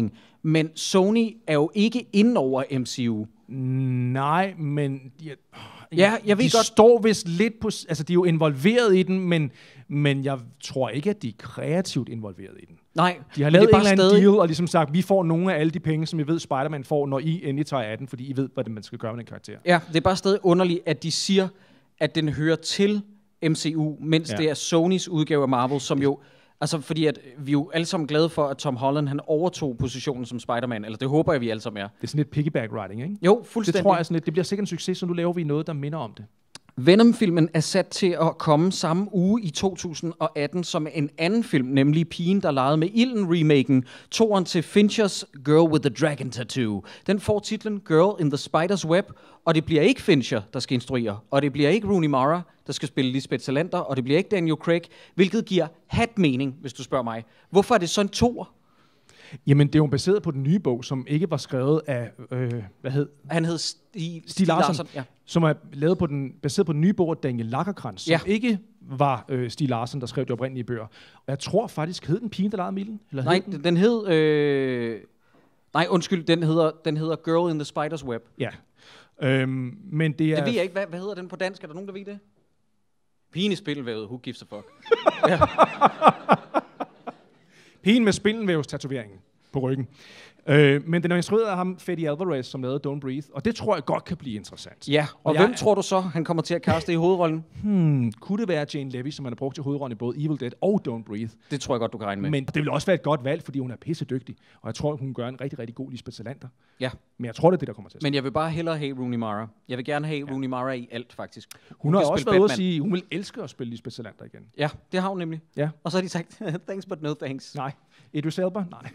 Men Sony er jo ikke inde over MCU. Nej, men Ja, jeg ved de godt. står vist lidt på... Altså, de er jo involveret i den, men jeg tror ikke, at de er kreativt involveret i den. Nej, de har men lavet det er en bare eller anden stadig- deal, og ligesom sagt, vi får nogle af alle de penge, som I ved, Spider-Man får, når I endelig tager af den, fordi I ved, hvad man skal gøre med den karakter. Ja, det er bare stadig underligt, at de siger, at den hører til MCU, mens det er Sonys udgave af Marvel, som jo... Altså, fordi at vi er jo alle sammen glade for, at Tom Holland, han overtog positionen som Spider-Man. Eller det håber jeg, vi alle sammen er. Det er sådan lidt piggyback riding, ikke? Jo, fuldstændig. Det tror jeg sådan lidt. Det bliver sikkert en succes, så nu laver vi noget, der minder om det. Venom-filmen er sat til at komme samme uge i 2018 som en anden film, nemlig Pigen, der legede med ilden-remaken, toeren til Finchers Girl with the Dragon Tattoo. Den får titlen Girl in the Spider's Web, og det bliver ikke Fincher, der skal instruere, og det bliver ikke Rooney Mara, der skal spille Lisbeth Salander, og det bliver ikke Daniel Craig, hvilket giver mening, hvis du spørger mig. Hvorfor er det sådan toer? Jamen, det er jo baseret på den nye bog, som ikke var skrevet af, hvad hed? Han hed Stieg Larsson, ja. Som er lavet på baseret på den nye bog af Daniel Lagercrantz, som ikke var Stieg Larsson, der skrev de oprindelige bøger. Og jeg tror faktisk, hed den Pigen, der legede med ilden? Eller Nej, den hed... Nej, undskyld, den hedder Girl in the Spider's Web. Ja. Men det er... Det ved jeg ikke. Hvad hedder den på dansk? Er der nogen, der ved det? Pigen i spindelvævet. Who gives a fuck? Ja. Pigen med spindelvævstatoveringen på ryggen. Men den er instrueret af ham, Fede Alvarez, som lavede Don't Breathe, og det tror jeg godt kan blive interessant. Ja, og hvem tror du så, han kommer til at kaste i hovedrollen? Kunne det være Jane Levy, som han har brugt til hovedrollen i både Evil Dead og Don't Breathe? Det tror jeg godt, du kan regne med. Men det vil også være et godt valg, fordi hun er pisse dygtig, og jeg tror, hun gør en rigtig, rigtig god Lisbeth Salander. Ja. Men jeg tror, det er det, der kommer til at ske. Men jeg vil bare hellere have Rooney Mara. Jeg vil gerne have Rooney Mara i alt, faktisk. Hun har også været ude at sige, hun vil elske at spille Lisbeth Salander igen. Ja, det har hun nemlig. Ja. Og så har de sagt, thanks but no thanks. Nej. Idris Elba? Nej.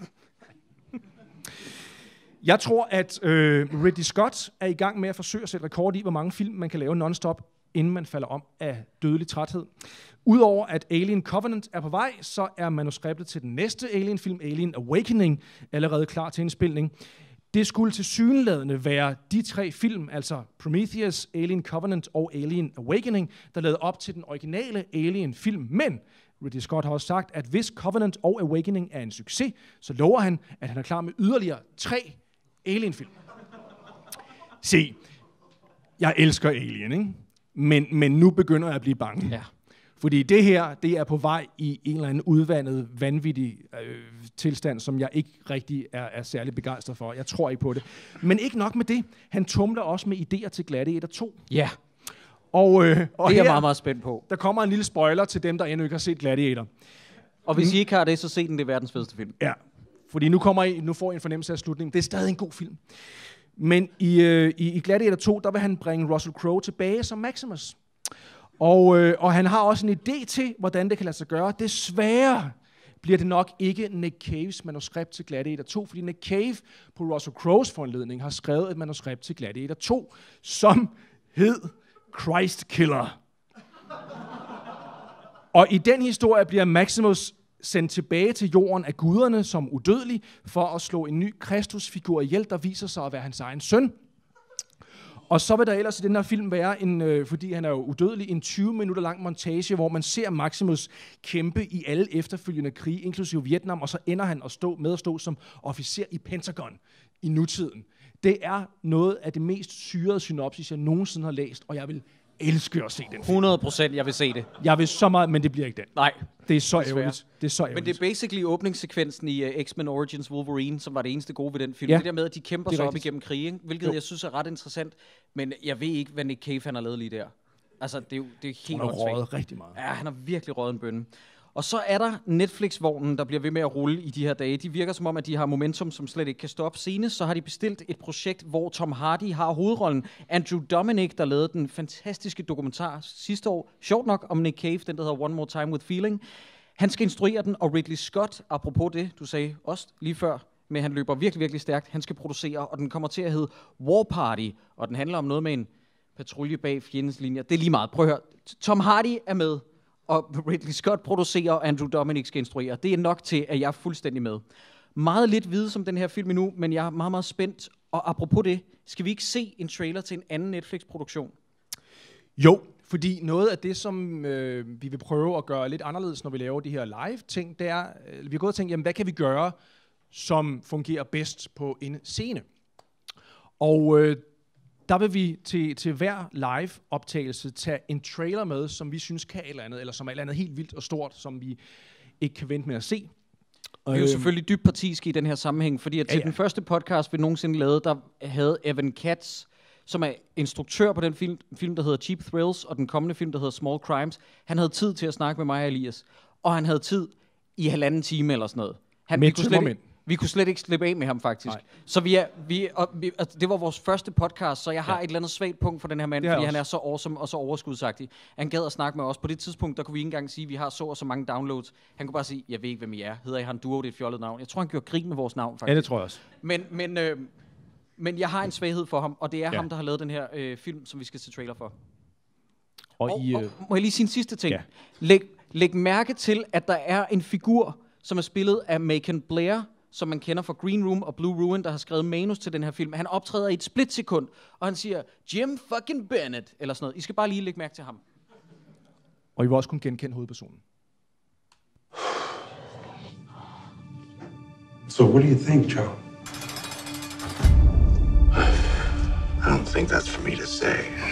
Jeg tror, at Ridley Scott er i gang med at forsøge at sætte rekord i, hvor mange film man kan lave non-stop, inden man falder om af dødelig træthed. Udover at Alien Covenant er på vej, så er manuskriptet til den næste Alien-film, Alien Awakening, allerede klar til indspilning. Det skulle tilsyneladende være de 3 film, altså Prometheus, Alien Covenant og Alien Awakening, der lavede op til den originale Alien-film. Men Ridley Scott har også sagt, at hvis Covenant og Awakening er en succes, så lover han, at han er klar med yderligere 3 Alien-film. Se, jeg elsker Alien, ikke? Men nu begynder jeg at blive bange. Ja. Fordi det her, det er på vej i en eller anden udvandet, vanvittig tilstand, som jeg ikke rigtig er særlig begejstret for. Jeg tror ikke på det. Men ikke nok med det. Han tumler også med idéer til Gladiator 2. Ja. Og det er jeg meget, meget spændt på. Der kommer en lille spoiler til dem, der endnu ikke har set Gladiator. Og hvis I ikke har det, så se den, det er verdens fedeste film. Ja, fordi nu får I en fornemmelse af slutningen. Det er stadig en god film. Men i Gladiator 2, der vil han bringe Russell Crowe tilbage som Maximus. Og han har også en idé til, hvordan det kan lade sig gøre. Desværre bliver det nok ikke Nick Caves manuskript til Gladiator 2, fordi Nick Cave på Russell Crowes foranledning har skrevet et manuskript til Gladiator 2, som hed Christ Killer. Og i den historie bliver Maximus sendt tilbage til jorden af guderne som udødelig, for at slå en ny Kristusfigur ihjel, der viser sig at være hans egen søn. Og så vil der ellers i den her film være, fordi han er jo udødelig, en 20 minutter lang montage, hvor man ser Maximus kæmpe i alle efterfølgende krige, inklusive Vietnam, og så ender han at stå som officer i Pentagon i nutiden. Det er noget af det mest syrede synopsis, jeg nogensinde har læst, og jeg vil elske at se den film. 100% jeg vil se det. Jeg vil så meget, men det bliver ikke den. Nej. Det er så ærgerligt. Men det er basically åbningssekvensen i X-Men Origins Wolverine, som var det eneste gode ved den film. Ja. Det der med, at de kæmper sig op igennem krige, hvilket jo. Jeg synes er ret interessant. Men jeg ved ikke, hvad Nick Cave han har lavet lige der. Altså, det er helt Han har røget rigtig meget. Ja, han har virkelig røget en bønne. Og så er der Netflix-vognen, der bliver ved med at rulle i de her dage. De virker som om, at de har momentum, som slet ikke kan stoppe. Senest så har de bestilt et projekt, hvor Tom Hardy har hovedrollen. Andrew Dominic, der lavede den fantastiske dokumentar sidste år, sjovt nok, om Nick Cave, den der hedder One More Time with Feeling. Han skal instruere den, og Ridley Scott, apropos det, du sagde også lige før, men han løber virkelig, virkelig stærkt. Han skal producere, og den kommer til at hedde War Party, og den handler om noget med en patrulje bag fjendens linjer. Det er lige meget. Prøv at høre. Tom Hardy er med, og Ridley Scott producerer, og Andrew Dominic skal instruere. Det er nok til, at jeg er fuldstændig med. Meget lidt vide som den her film endnu, men jeg er meget, meget spændt. Og apropos det, skal vi ikke se en trailer til en anden Netflix-produktion? Jo, fordi noget af det, som vi vil prøve at gøre lidt anderledes, når vi laver de her live-ting, det er, vi har gået og tænkt, jamen, hvad kan vi gøre som fungerer bedst på en scene. Og der vil vi til hver live-optagelse tage en trailer med, som vi synes kan et eller andet, eller som er et eller andet helt vildt og stort, som vi ikke kan vente med at se. Vi er jo selvfølgelig dybt partiske i den her sammenhæng, fordi at til den første podcast, vi nogensinde lavede, der havde Evan Katz, som er instruktør på den film, der hedder Cheap Thrills, og den kommende film, der hedder Small Crimes. Han havde tid til at snakke med mig og Elias, og han havde tid i 1,5 time eller sådan noget. Vi kunne slet ikke slippe af med ham, faktisk. Nej. Så altså, det var vores første podcast, så jeg har et eller andet svagt punkt for den her mand, fordi han er så awesome og så overskudsagtig. Han gad at snakke med os. På det tidspunkt, der kunne vi ikke engang sige, at vi har så og så mange downloads. Han kunne bare sige, jeg ved ikke, hvem I er. Hedder I Han Duo, det er et fjollet navn. Jeg tror, han gjorde grin med vores navn, faktisk. Ja, det tror jeg også. Men jeg har en svaghed for ham, og det er ham, der har lavet den her film, som vi skal se trailer for. Og må jeg lige sige en sidste ting? Ja. Læg mærke til, at der er en figur, som er spillet af Macon Blair, som man kender fra Green Room og Blue Ruin, der har skrevet manus til den her film. Han optræder i et splitsekund, og han siger, Jim fucking Bennett, eller sådan noget. I skal bare lige lægge mærke til ham. Og I vil også kunne genkende hovedpersonen. So what do you think, Joe? I don't think that's for me to say.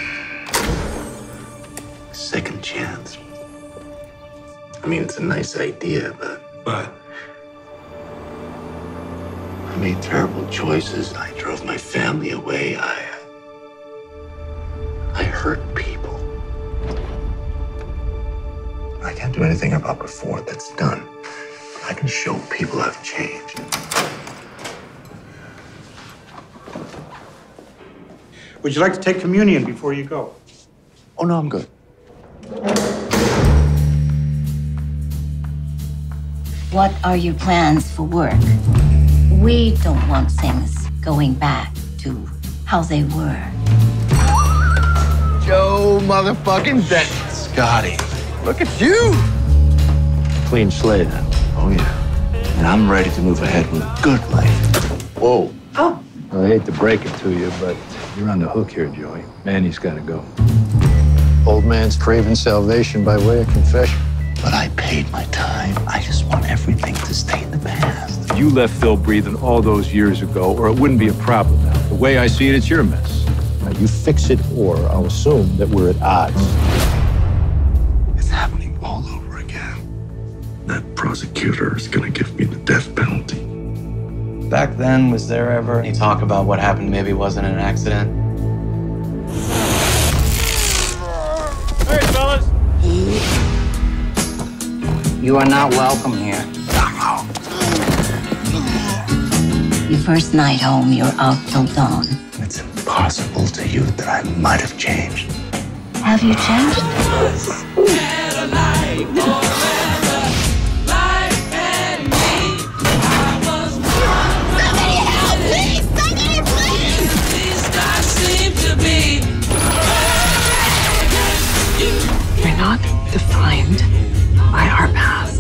Second chance. I mean, it's a nice idea, but I made terrible choices. I drove my family away. I hurt people. I can't do anything about before. That's done. I can show people I've changed. Would you like to take communion before you go? Oh, no, I'm good. What are your plans for work? We don't want things going back to how they were. Joe motherfucking Bennett. Scotty, look at you. Clean slate, huh? Oh, yeah. And I'm ready to move ahead with a good life. Whoa. Oh. Well, I hate to break it to you, but you're on the hook here, Joey. Manny's got to go. Old man's craving salvation by way of confession. But I paid my time. I just want everything to stay in the past. You left Phil breathing all those years ago, or it wouldn't be a problem now. The way I see it, it's your mess. Now, you fix it, or I'll assume that we're at odds. It's happening all over again. That prosecutor is gonna give me the death penalty. Back then, was there ever any talk about what happened maybe wasn't an accident? Hey, fellas! You are not welcome here. Your first night home, you're out till dawn. It's impossible to you that I might have changed. Have you changed? We're not defined by our past.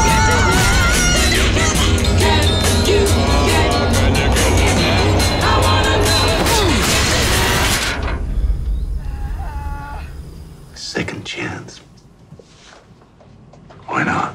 Second chance. Why not?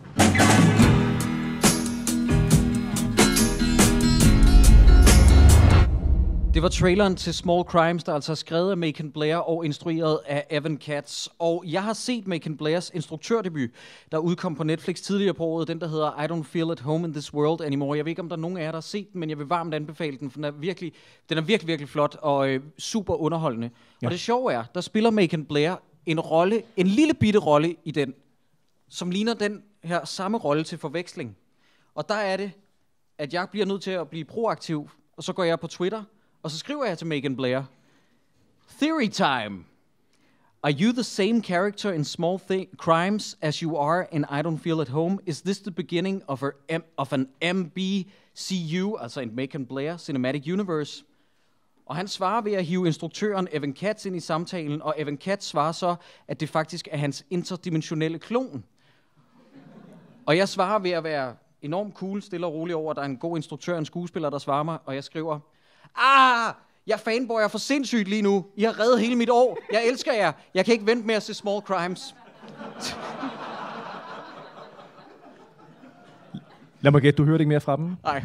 Det var traileren til Small Crimes, der altså er skrevet af Macon Blair og instrueret af Evan Katz. Og jeg har set Macon Blairs instruktørdebut, der udkom på Netflix tidligere på året. Den, der hedder I Don't Feel at Home in This World Anymore. Jeg ved ikke, om der er nogen af jer, der har set den, men jeg vil varmt anbefale den, for den er virkelig flot og super underholdende. Ja. Og det sjove er, der spiller Macon Blair en lille bitte rolle i den, som ligner den her samme rolle til forveksling. Og der er det, at jeg bliver nødt til at blive proaktiv, og så går jeg på Twitter, og så skriver jeg til Macon Blair, Theory time. Are you the same character in Small Crimes as you are in I Don't Feel at Home? Is this the beginning of an MBCU, altså en Macon Blair Cinematic Universe? Og han svarer ved at hive instruktøren Evan Katz ind i samtalen, og Evan Katz svarer så, at det faktisk er hans interdimensionelle klon. Og jeg svarer ved at være enormt cool, stille og rolig over, at der er en god instruktør og en skuespiller, der svarer mig, og jeg skriver, jeg fanboyer for sindssygt lige nu. I har reddet hele mit år. Jeg elsker jer. Jeg kan ikke vente med at se Small Crimes. Lad mig gætte, du hørte ikke mere fra dem? Nej.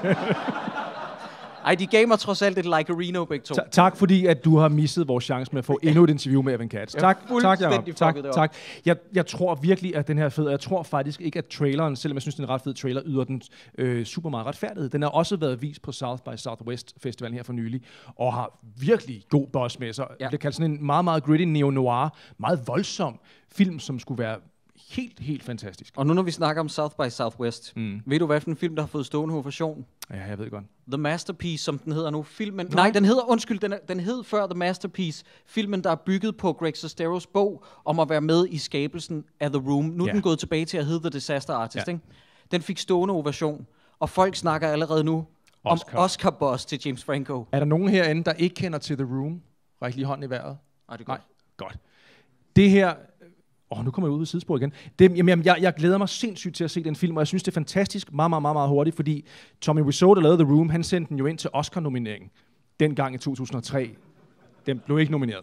Ej, de gav mig trods alt et like a Reno begge to. Tak fordi, at du har misset vores chance med at få endnu et interview med Evan Katz. Tak, Jacob. Jeg tror virkelig, at den her er fed. Jeg tror faktisk ikke, at traileren, selvom jeg synes, den er en ret fed trailer, yder den super meget retfærdighed. Den har også været vist på South by Southwest Festivalen her for nylig, og har virkelig god buzz med sig. Det kaldt sådan en meget, meget gritty neo-noir, meget voldsom film, som skulle være helt fantastisk. Og nu når vi snakker om South by Southwest, ved du hvad for en film, der har fået stående ovation? Ja, jeg ved godt. The Masterpiece, som den hedder nu. Filmen, nej, den hed før The Masterpiece. Filmen, der er bygget på Greg Sesteros bog om at være med i skabelsen af The Room. Nu er den gået tilbage til at hedde The Disaster Artist. Ikke? Den fik stående ovation, og folk snakker allerede nu om Oscar-buzz til James Franco. Er der nogen herinde, der ikke kender til The Room? Ræk lige hånden i vejret. Nej, det er godt. Godt. Det her... nu kommer jeg ud i sidespor igen. Jeg glæder mig sindssygt til at se den film, og jeg synes, det er fantastisk meget hurtigt, fordi Tommy Wiseau, der lavede The Room, han sendte den jo ind til Oscar-nomineringen dengang i 2003. Den blev ikke nomineret.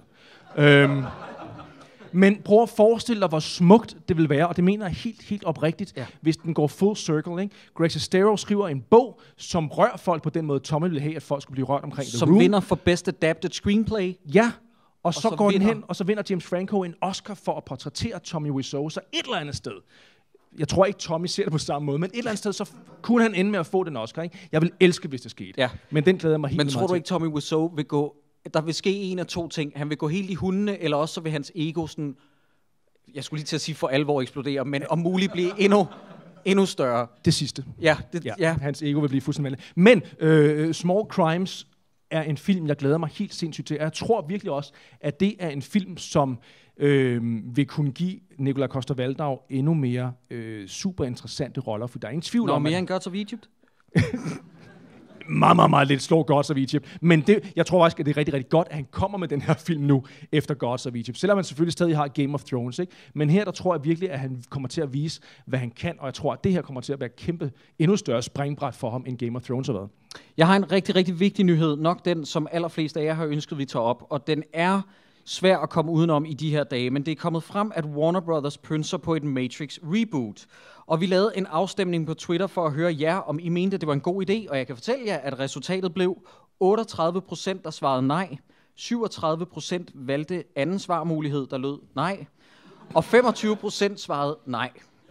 Men prøv at forestille dig, hvor smukt det vil være, og det mener jeg helt oprigtigt, hvis den går full circle. Ikke? Greg Sestero skriver en bog, som rører folk på den måde, Tommy ville have, at folk skulle blive rørt omkring The Room. Som vinder for Best Adapted Screenplay. Ja. Og så går den hen, og så vinder James Franco en Oscar for at portrættere Tommy Wiseau. Så et eller andet sted, jeg tror ikke Tommy ser det på samme måde, men et eller andet sted, så kunne han ende med at få den Oscar. Ikke? Jeg vil elske, hvis det skete. Ja. Men den glæder mig helt meget til. Men tror du ikke, Tommy Wiseau vil gå... Der vil ske en af to ting. Han vil gå helt i hundene, eller også så vil hans ego sådan... Jeg skulle lige til at sige for alvor eksplodere, men om muligt blive endnu større. Det sidste. Ja. Hans ego vil blive fuldstændig vandet. Men Small Crimes er en film, jeg glæder mig helt sindssygt til. Og jeg tror virkelig også, at det er en film, som vil kunne give Nikolaj Coster-Waldau endnu mere super interessante roller, for der er ingen tvivl om... mere end Gods of Egypt? meget lidt slår Gods of Egypt. Men jeg tror faktisk, at det er rigtig godt, at han kommer med den her film nu, efter Gods of Egypt. Selvom han selvfølgelig stadig har Game of Thrones. Ikke? Men her, der tror jeg virkelig, at han kommer til at vise, hvad han kan. Og jeg tror, at det her kommer til at være kæmpe, endnu større springbræt for ham, end Game of Thrones har været. Jeg har en rigtig vigtig nyhed. Nok den, som allerflest af jer har ønsket, vi tager op. Og den er svær at komme udenom i de her dage. Men det er kommet frem, at Warner Brothers pynser på et Matrix reboot. Og vi lavede en afstemning på Twitter for at høre jer, om I mente, det var en god idé. Og jeg kan fortælle jer, at resultatet blev 38%, der svarede nej. 37% valgte anden svarmulighed, der lød nej. Og 25% svarede nej.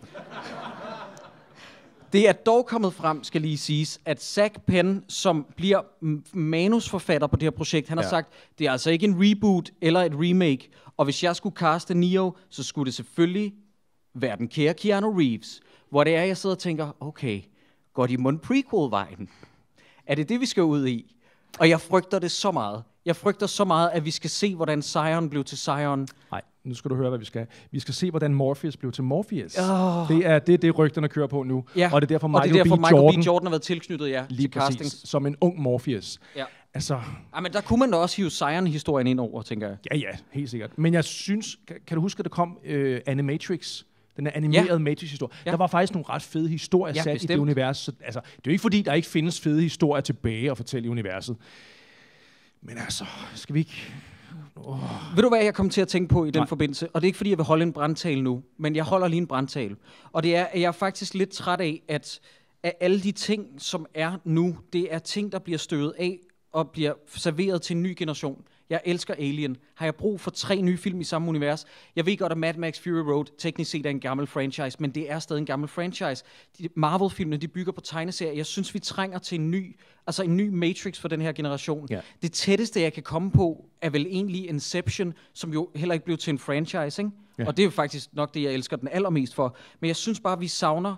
Det er dog kommet frem, skal lige siges, at Zach Penn, som bliver manusforfatter på det her projekt, han har sagt, det er altså ikke en reboot eller et remake. Og hvis jeg skulle caste Neo, så skulle det selvfølgelig være den kære Keanu Reeves. Hvor det er, jeg sidder og tænker, okay, går de mon prequel-vejen? Er det det, vi skal ud i? Og jeg frygter det så meget. Jeg frygter så meget, at vi skal se, hvordan Zion blev til Zion. Nej, nu skal du høre, hvad vi skal. Vi skal se, hvordan Morpheus blev til Morpheus. Det er det rygterne kører på nu. Ja. Og det er derfor Michael B. Jordan har været tilknyttet lige til casting. Som en ung Morpheus. Ja. Altså... men der kunne man da også hive Zion-historien ind over, tænker jeg. Ja, helt sikkert. Men jeg synes, kan du huske, at der kom Animatrix? Den er animerede Matrix-historie. Der var faktisk nogle ret fede historier sat bestemt i det univers. Så, altså, det er jo ikke fordi, der ikke findes fede historier tilbage at fortælle i universet. Men altså, skal vi ikke... Ved du, hvad jeg kommer til at tænke på i den forbindelse? Og det er ikke, fordi jeg vil holde en brandtale nu, men jeg holder lige en brandtale. Og det er, at jeg er faktisk lidt træt af, at alle de ting, som er nu, det er ting, der bliver støvet af og bliver serveret til en ny generation. Jeg elsker Alien. Har jeg brug for 3 nye film i samme univers? Jeg ved godt, at Mad Max Fury Road teknisk set er en gammel franchise, men det er stadig en gammel franchise. Marvel-filmene, de bygger på tegneserier. Jeg synes, vi trænger til en ny Matrix for den her generation. Ja. Det tætteste, jeg kan komme på, er vel egentlig Inception, som jo heller ikke blev til en franchise, ikke? Ja. Og det er jo faktisk nok det, jeg elsker den allermest for. Men jeg synes bare, vi savner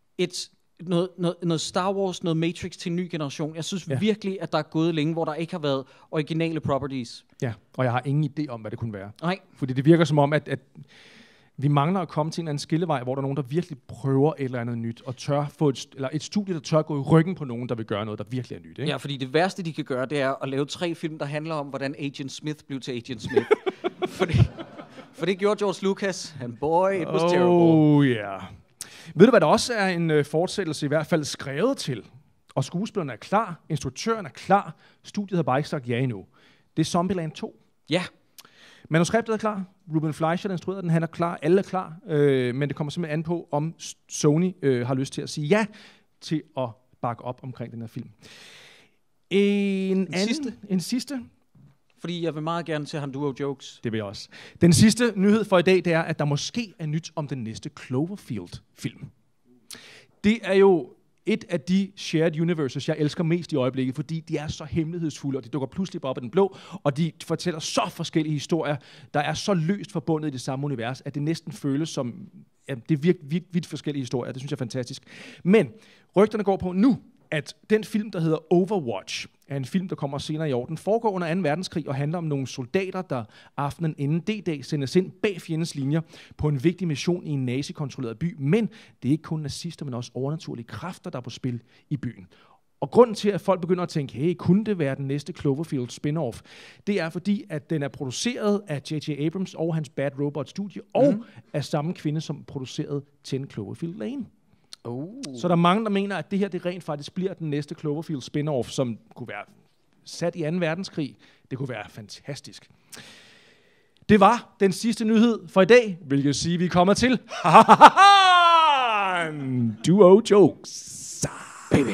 noget Star Wars, noget Matrix til en ny generation. Jeg synes virkelig, at der er gået længe, hvor der ikke har været originale properties. Ja, og jeg har ingen idé om, hvad det kunne være. Nej. Fordi det virker som om, at vi mangler at komme til en anden skillevej, hvor der er nogen, der virkelig prøver et eller andet nyt, og tør få et studie, der tør gå i ryggen på nogen, der vil gøre noget, der virkelig er nyt. Ikke? Ja, fordi det værste, de kan gøre, det er at lave 3 film, der handler om, hvordan Agent Smith blev til Agent Smith. For det gjorde George Lucas, and boy, it was terrible. Oh, yeah. Ved du, hvad der også er en fortsættelse, i hvert fald skrevet til? Og skuespillerne er klar, instruktøren er klar, studiet har bare ikke sagt ja endnu. Det er Zombieland 2. Ja. Manuskriptet er klar, Ruben Fleischer, der instruerede den, han er klar, alle er klar, men det kommer simpelthen an på, om Sony har lyst til at sige ja til at bakke op omkring den her film. En sidste. Fordi jeg vil meget gerne til Han Duo Jokes. Det vil jeg også. Den sidste nyhed for i dag, det er, at der måske er nyt om den næste Cloverfield-film. Det er jo et af de shared universes, jeg elsker mest i øjeblikket, fordi de er så hemmelighedsfulde, og de dukker pludselig bare op af den blå, og de fortæller så forskellige historier, der er så løst forbundet i det samme univers, at det næsten føles som, ja, det er virkelig vidt forskellige historier. Det synes jeg er fantastisk. Men rygterne går på nu, at den film, der hedder Overwatch, er en film, der kommer senere i år. Den foregår under 2. verdenskrig og handler om nogle soldater, der aftenen inden D-dag sendes ind bag fjendens linjer på en vigtig mission i en nazikontrolleret by. Men det er ikke kun nazister, men også overnaturlige kræfter, der er på spil i byen. Og grunden til, at folk begynder at tænke, hey, kunne det være den næste Cloverfield spin-off? Det er fordi, at den er produceret af J.J. Abrams og hans Bad Robot studie, og af samme kvinde, som producerede 10 Cloverfield Lane. Så der er mange, der mener, at det her det rent faktisk bliver den næste Cloverfield spin-off, som kunne være sat i 2. verdenskrig. Det kunne være fantastisk. Det var den sidste nyhed for i dag, hvilket siger, vi kommer til Duo Jokes. Baby.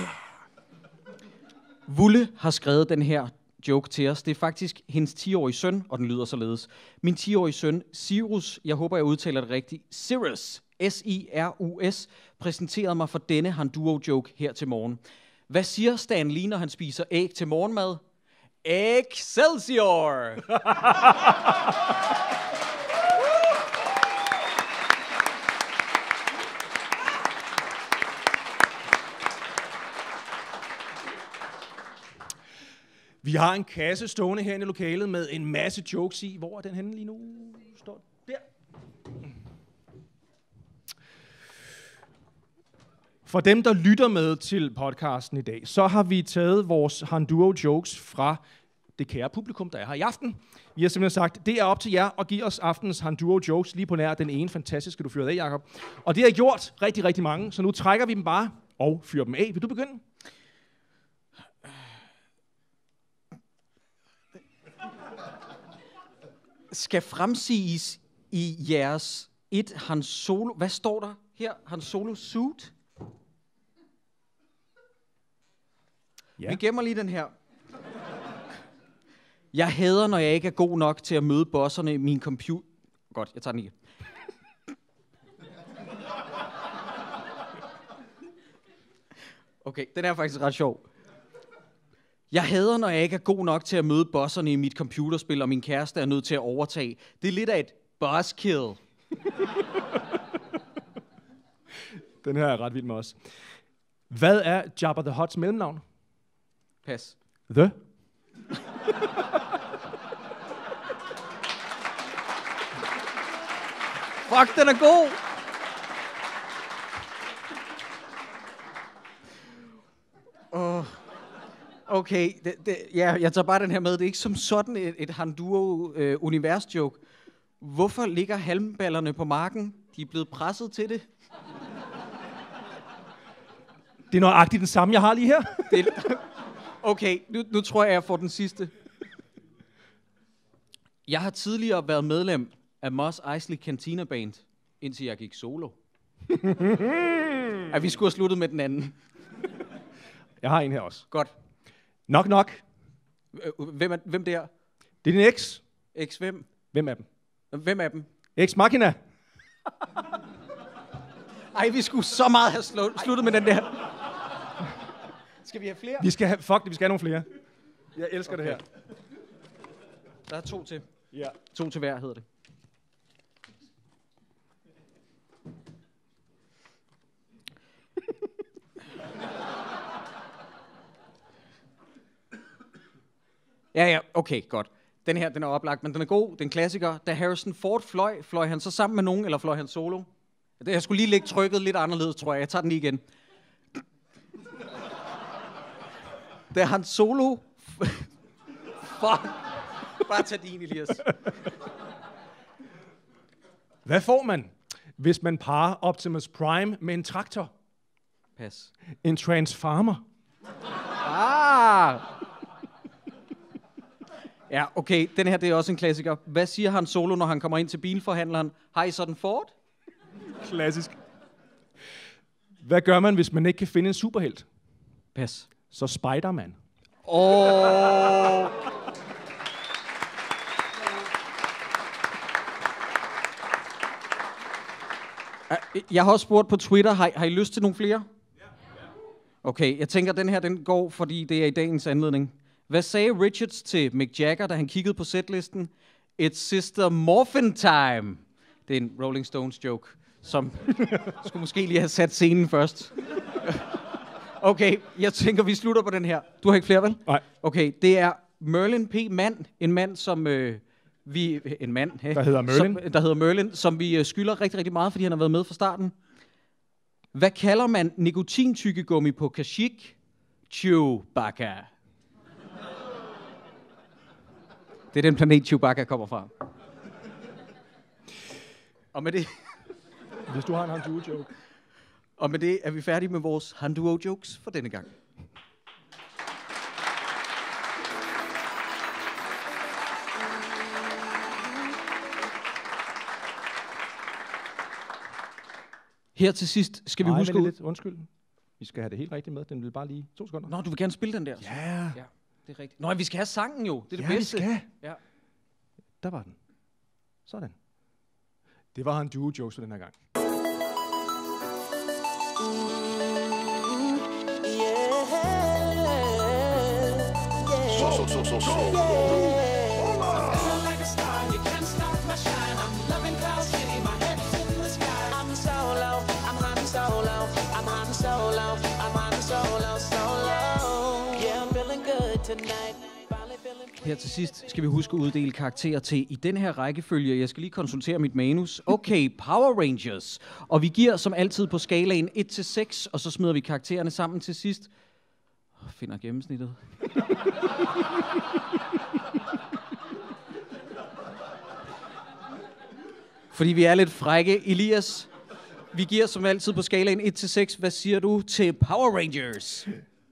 Vulle har skrevet den her joke til os. Det er faktisk hendes 10-årige søn, og den lyder således. Min 10-årige søn, Cyrus, jeg håber, jeg udtaler det rigtigt, Cyrus, S-I-R-U-S, præsenterede mig for denne Han Duo joke her til morgen. Hvad siger Stan Lee, når han spiser æg til morgenmad? Excelsior! Vi har en kasse stående herinde i lokalet med en masse jokes i. Hvor er den henne lige nu? Står der. For dem, der lytter med til podcasten i dag, så har vi taget vores Han Duo Jokes fra det kære publikum, der er her i aften. Vi har simpelthen sagt, det er op til jer at give os aftens Han Duo Jokes lige på nær den ene fantastiske, du fyrede af, Jacob. Og det har gjort rigtig, rigtig mange, så nu trækker vi dem bare og fyrer dem af. Vil du begynde? Skal fremsiges i jeres Han Solo... Hvad står der her? Han Solo suit? Ja. Vi gemmer lige den her. Jeg hader, når jeg ikke er god nok til at møde bosserne i min computer... Godt, jeg tager den ikke. Okay, den er faktisk ret sjov. Jeg hader, når jeg ikke er god nok til at møde bosserne i mit computerspil, og min kæreste er nødt til at overtage. Det er lidt af et buzzkill. Den her er ret vild med os. Hvad er Jabba the Hutts mellemnavn? Pas. The? Fuck, den er god! Okay, ja, jeg tager bare den her med. Det er ikke som sådan et Han Duo univers-joke. Hvorfor ligger halmballerne på marken? De er blevet presset til det. Det er nøjagtigt den samme, jeg har lige her. Okay, nu tror jeg får den sidste. Jeg har tidligere været medlem af Mos Eisley Cantina Band, indtil jeg gik solo. Vi skulle have sluttet med den anden. Jeg har en her også. Godt. Nok nok. Hvem der? Det er din eks. Eks hvem? Hvem af dem? Hvem af dem? Eks Machina. Ej, vi skulle så meget have sluttet med den der. Skal vi have flere? Vi skal have nogle flere. Jeg elsker det her. Der er 2 til. Ja. 2 til hver, hedder det. Ja, okay, godt. Den her, den er oplagt, men den er god. Den klassiker. Da Harrison Ford fløj han så sammen med nogen, eller fløj han solo? Jeg skulle lige lægge trykket lidt anderledes, tror jeg. Jeg tager den lige igen. Da han solo... Fuck. Bare tag din, Elias. Hvad får man, hvis man parer Optimus Prime med en traktor? Pas. En Transformer. Ja, okay. Den her, det er også en klassiker. Hvad siger Han Solo, når han kommer ind til bilforhandleren? Har I sådan Ford? Klassisk. Hvad gør man, hvis man ikke kan finde en superhelt? Pas. Så Spider-Man. Jeg har også spurgt på Twitter, har I lyst til nogle flere? Okay, jeg tænker, den her den går, fordi det er i dagens anledning. Hvad sagde Richards til Mick Jagger, da han kiggede på setlisten? It's Sister Morphin Time. Det er en Rolling Stones joke, som skulle måske lige have sat scenen først. Okay, jeg tænker, vi slutter på den her. Du har ikke flere, vel? Nej. Okay, det er Merlin P. Mann. En mand, som der hedder Merlin. Der hedder Merlin, som vi skylder rigtig, rigtig meget, fordi han har været med fra starten. Hvad kalder man nikotintyggegummi på Kashyyyk? Chewbacca. Det er den planet, Chewbacca kommer fra. Og med det... Hvis du har en Han-Duo-joke. Og med det er vi færdige med vores Han-Duo-jokes for denne gang. Her til sidst skal vi huske... lidt. Undskyld. Vi skal have det helt rigtigt med. Den vil bare lige 2 sekunder. Nå, du vil gerne spille den der? Ja. Ja, det er rigtigt. Nå, vi skal have sangen jo. Det er det Ja, bedste. vi skal. Ja. Der var den. Sådan. Det var Han-Duo-jokes for den her gang. Her til sidst skal vi huske at uddele karakterer til i den her rækkefølge. Jeg skal lige konsultere mit manus. Okay, Power Rangers. Og vi giver som altid på skalaen 1-6, og så smider vi karaktererne sammen til sidst. Finder gennemsnittet. Fordi vi er lidt frække. Elias, vi giver som altid på skalaen 1-6. Hvad siger du til Power Rangers?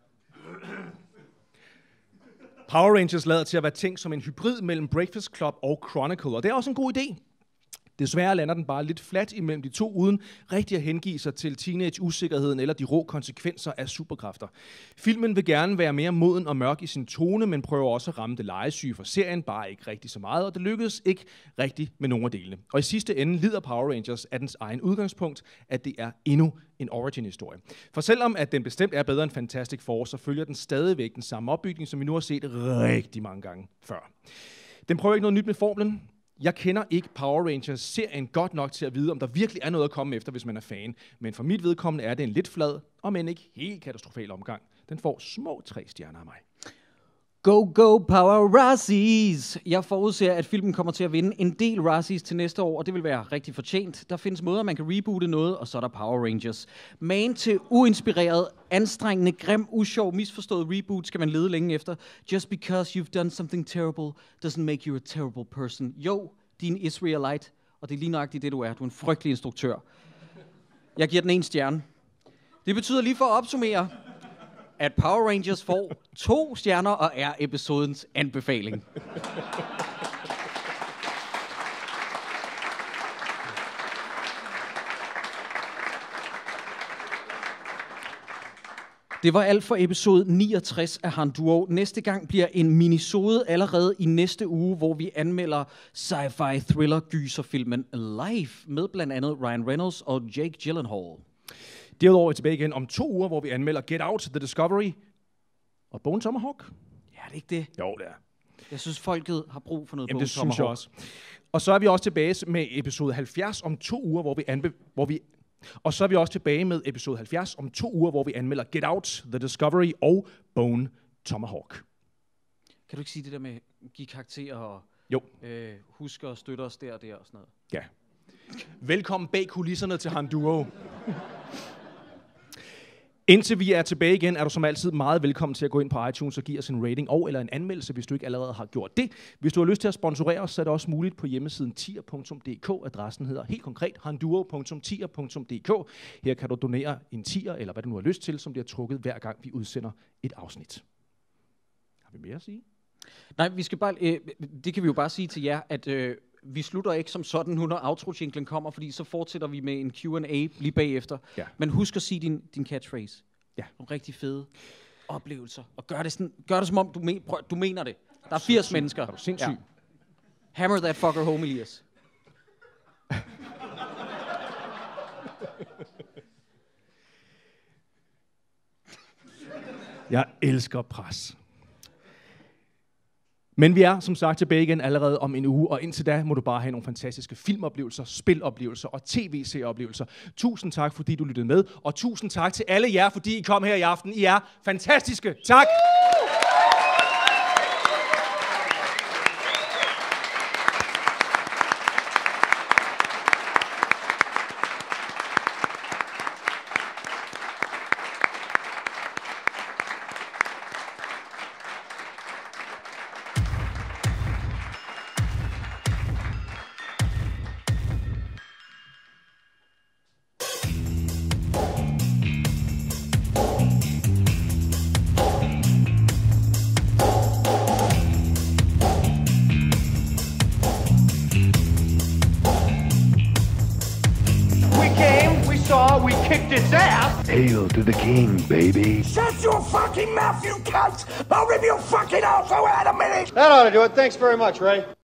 Power Rangers lader til at være tænkt som en hybrid mellem Breakfast Club og Chronicle, og det er også en god idé. Desværre lander den bare lidt fladt imellem de to, uden rigtig at hengive sig til teenage-usikkerheden eller de rå konsekvenser af superkræfter. Filmen vil gerne være mere moden og mørk i sin tone, men prøver også at ramme det legesyge for serien, bare ikke rigtig så meget, og det lykkedes ikke rigtig med nogen af delene. Og i sidste ende lider Power Rangers af dens egen udgangspunkt, at det er endnu en origin-historie. For selvom at den bestemt er bedre end Fantastic Four, så følger den stadigvæk den samme opbygning, som vi nu har set rigtig mange gange før. Den prøver ikke noget nyt med formlen. Jeg kender ikke Power Rangers-serien godt nok til at vide, om der virkelig er noget at komme efter, hvis man er fan. Men for mit vedkommende er det en lidt flad, og men ikke helt katastrofal omgang. Den får små 3 stjerner af mig. Go, go, Power Razzies! Jeg forudser, at filmen kommer til at vinde en del Razzies til næste år, og det vil være rigtig fortjent. Der findes måder, man kan reboote noget, og så er der Power Rangers. Man til uinspireret, anstrengende, grim, usjov, misforstået reboot skal man lede længe efter. Just because you've done something terrible doesn't make you a terrible person. Jo, din Israelite, og det er lige nøjagtigt det, du er. Du er en frygtelig instruktør. Jeg giver den 1 stjerne. Det betyder lige for at opsummere, at Power Rangers får 2 stjerner og er episodens anbefaling. Det var alt for episode 69 af Han-Duo. Næste gang bliver en minisode allerede i næste uge, hvor vi anmelder sci-fi thriller gyserfilmen Life med blandt andet Ryan Reynolds og Jake Gyllenhaal. Derudover er vi tilbage igen om 2 uger, hvor vi anmelder Get Out, The Discovery og Bone Tomahawk. Ja, det er ikke det. Jo, det er. Jeg synes, folket har brug for noget Bone det Tomahawk. synes jeg også. Og så er vi også tilbage med episode 70 om 2 uger, og så er vi også tilbage med episode 70 om 2 uger, hvor vi anmelder Get Out, The Discovery og Bone Tomahawk. Kan du ikke sige det der med give karakterer og husk at støtte os der og der og sådan noget? Ja. Velkommen bag kulisserne til Han-Duo. Indtil vi er tilbage igen, er du som altid meget velkommen til at gå ind på iTunes og give os en rating og eller en anmeldelse, hvis du ikke allerede har gjort det. Hvis du har lyst til at sponsorere os, så er det også muligt på hjemmesiden tier.dk. Adressen hedder helt konkret handuo.tier.dk. Her kan du donere en tier, eller hvad du nu har lyst til, som bliver trukket hver gang vi udsender et afsnit. Har vi mere at sige? Nej, vi skal bare, det kan vi jo bare sige til jer, at vi slutter ikke som sådan, når outro-jinglen kommer, fordi så fortsætter vi med en Q&A lige bagefter. Ja. Men husk at sige din catchphrase. Ja. Nogle rigtig fede oplevelser. Og gør det som om, du mener det. Der er 80 mennesker. Er du sindssyg? Ja. Hammer that fucker home, Elias. Jeg elsker pres. Men vi er som sagt tilbage igen allerede om en uge, og indtil da må du bare have nogle fantastiske filmoplevelser, spiloplevelser og tv-serieoplevelser. Tusind tak, fordi du lyttede med, og tusind tak til alle jer, fordi I kom her i aften. I er fantastiske. Tak! Hail to the king, baby. Shut your fucking mouth, you cunt! I'll rip your fucking asshole out in a minute! That ought to do it. Thanks very much, Ray.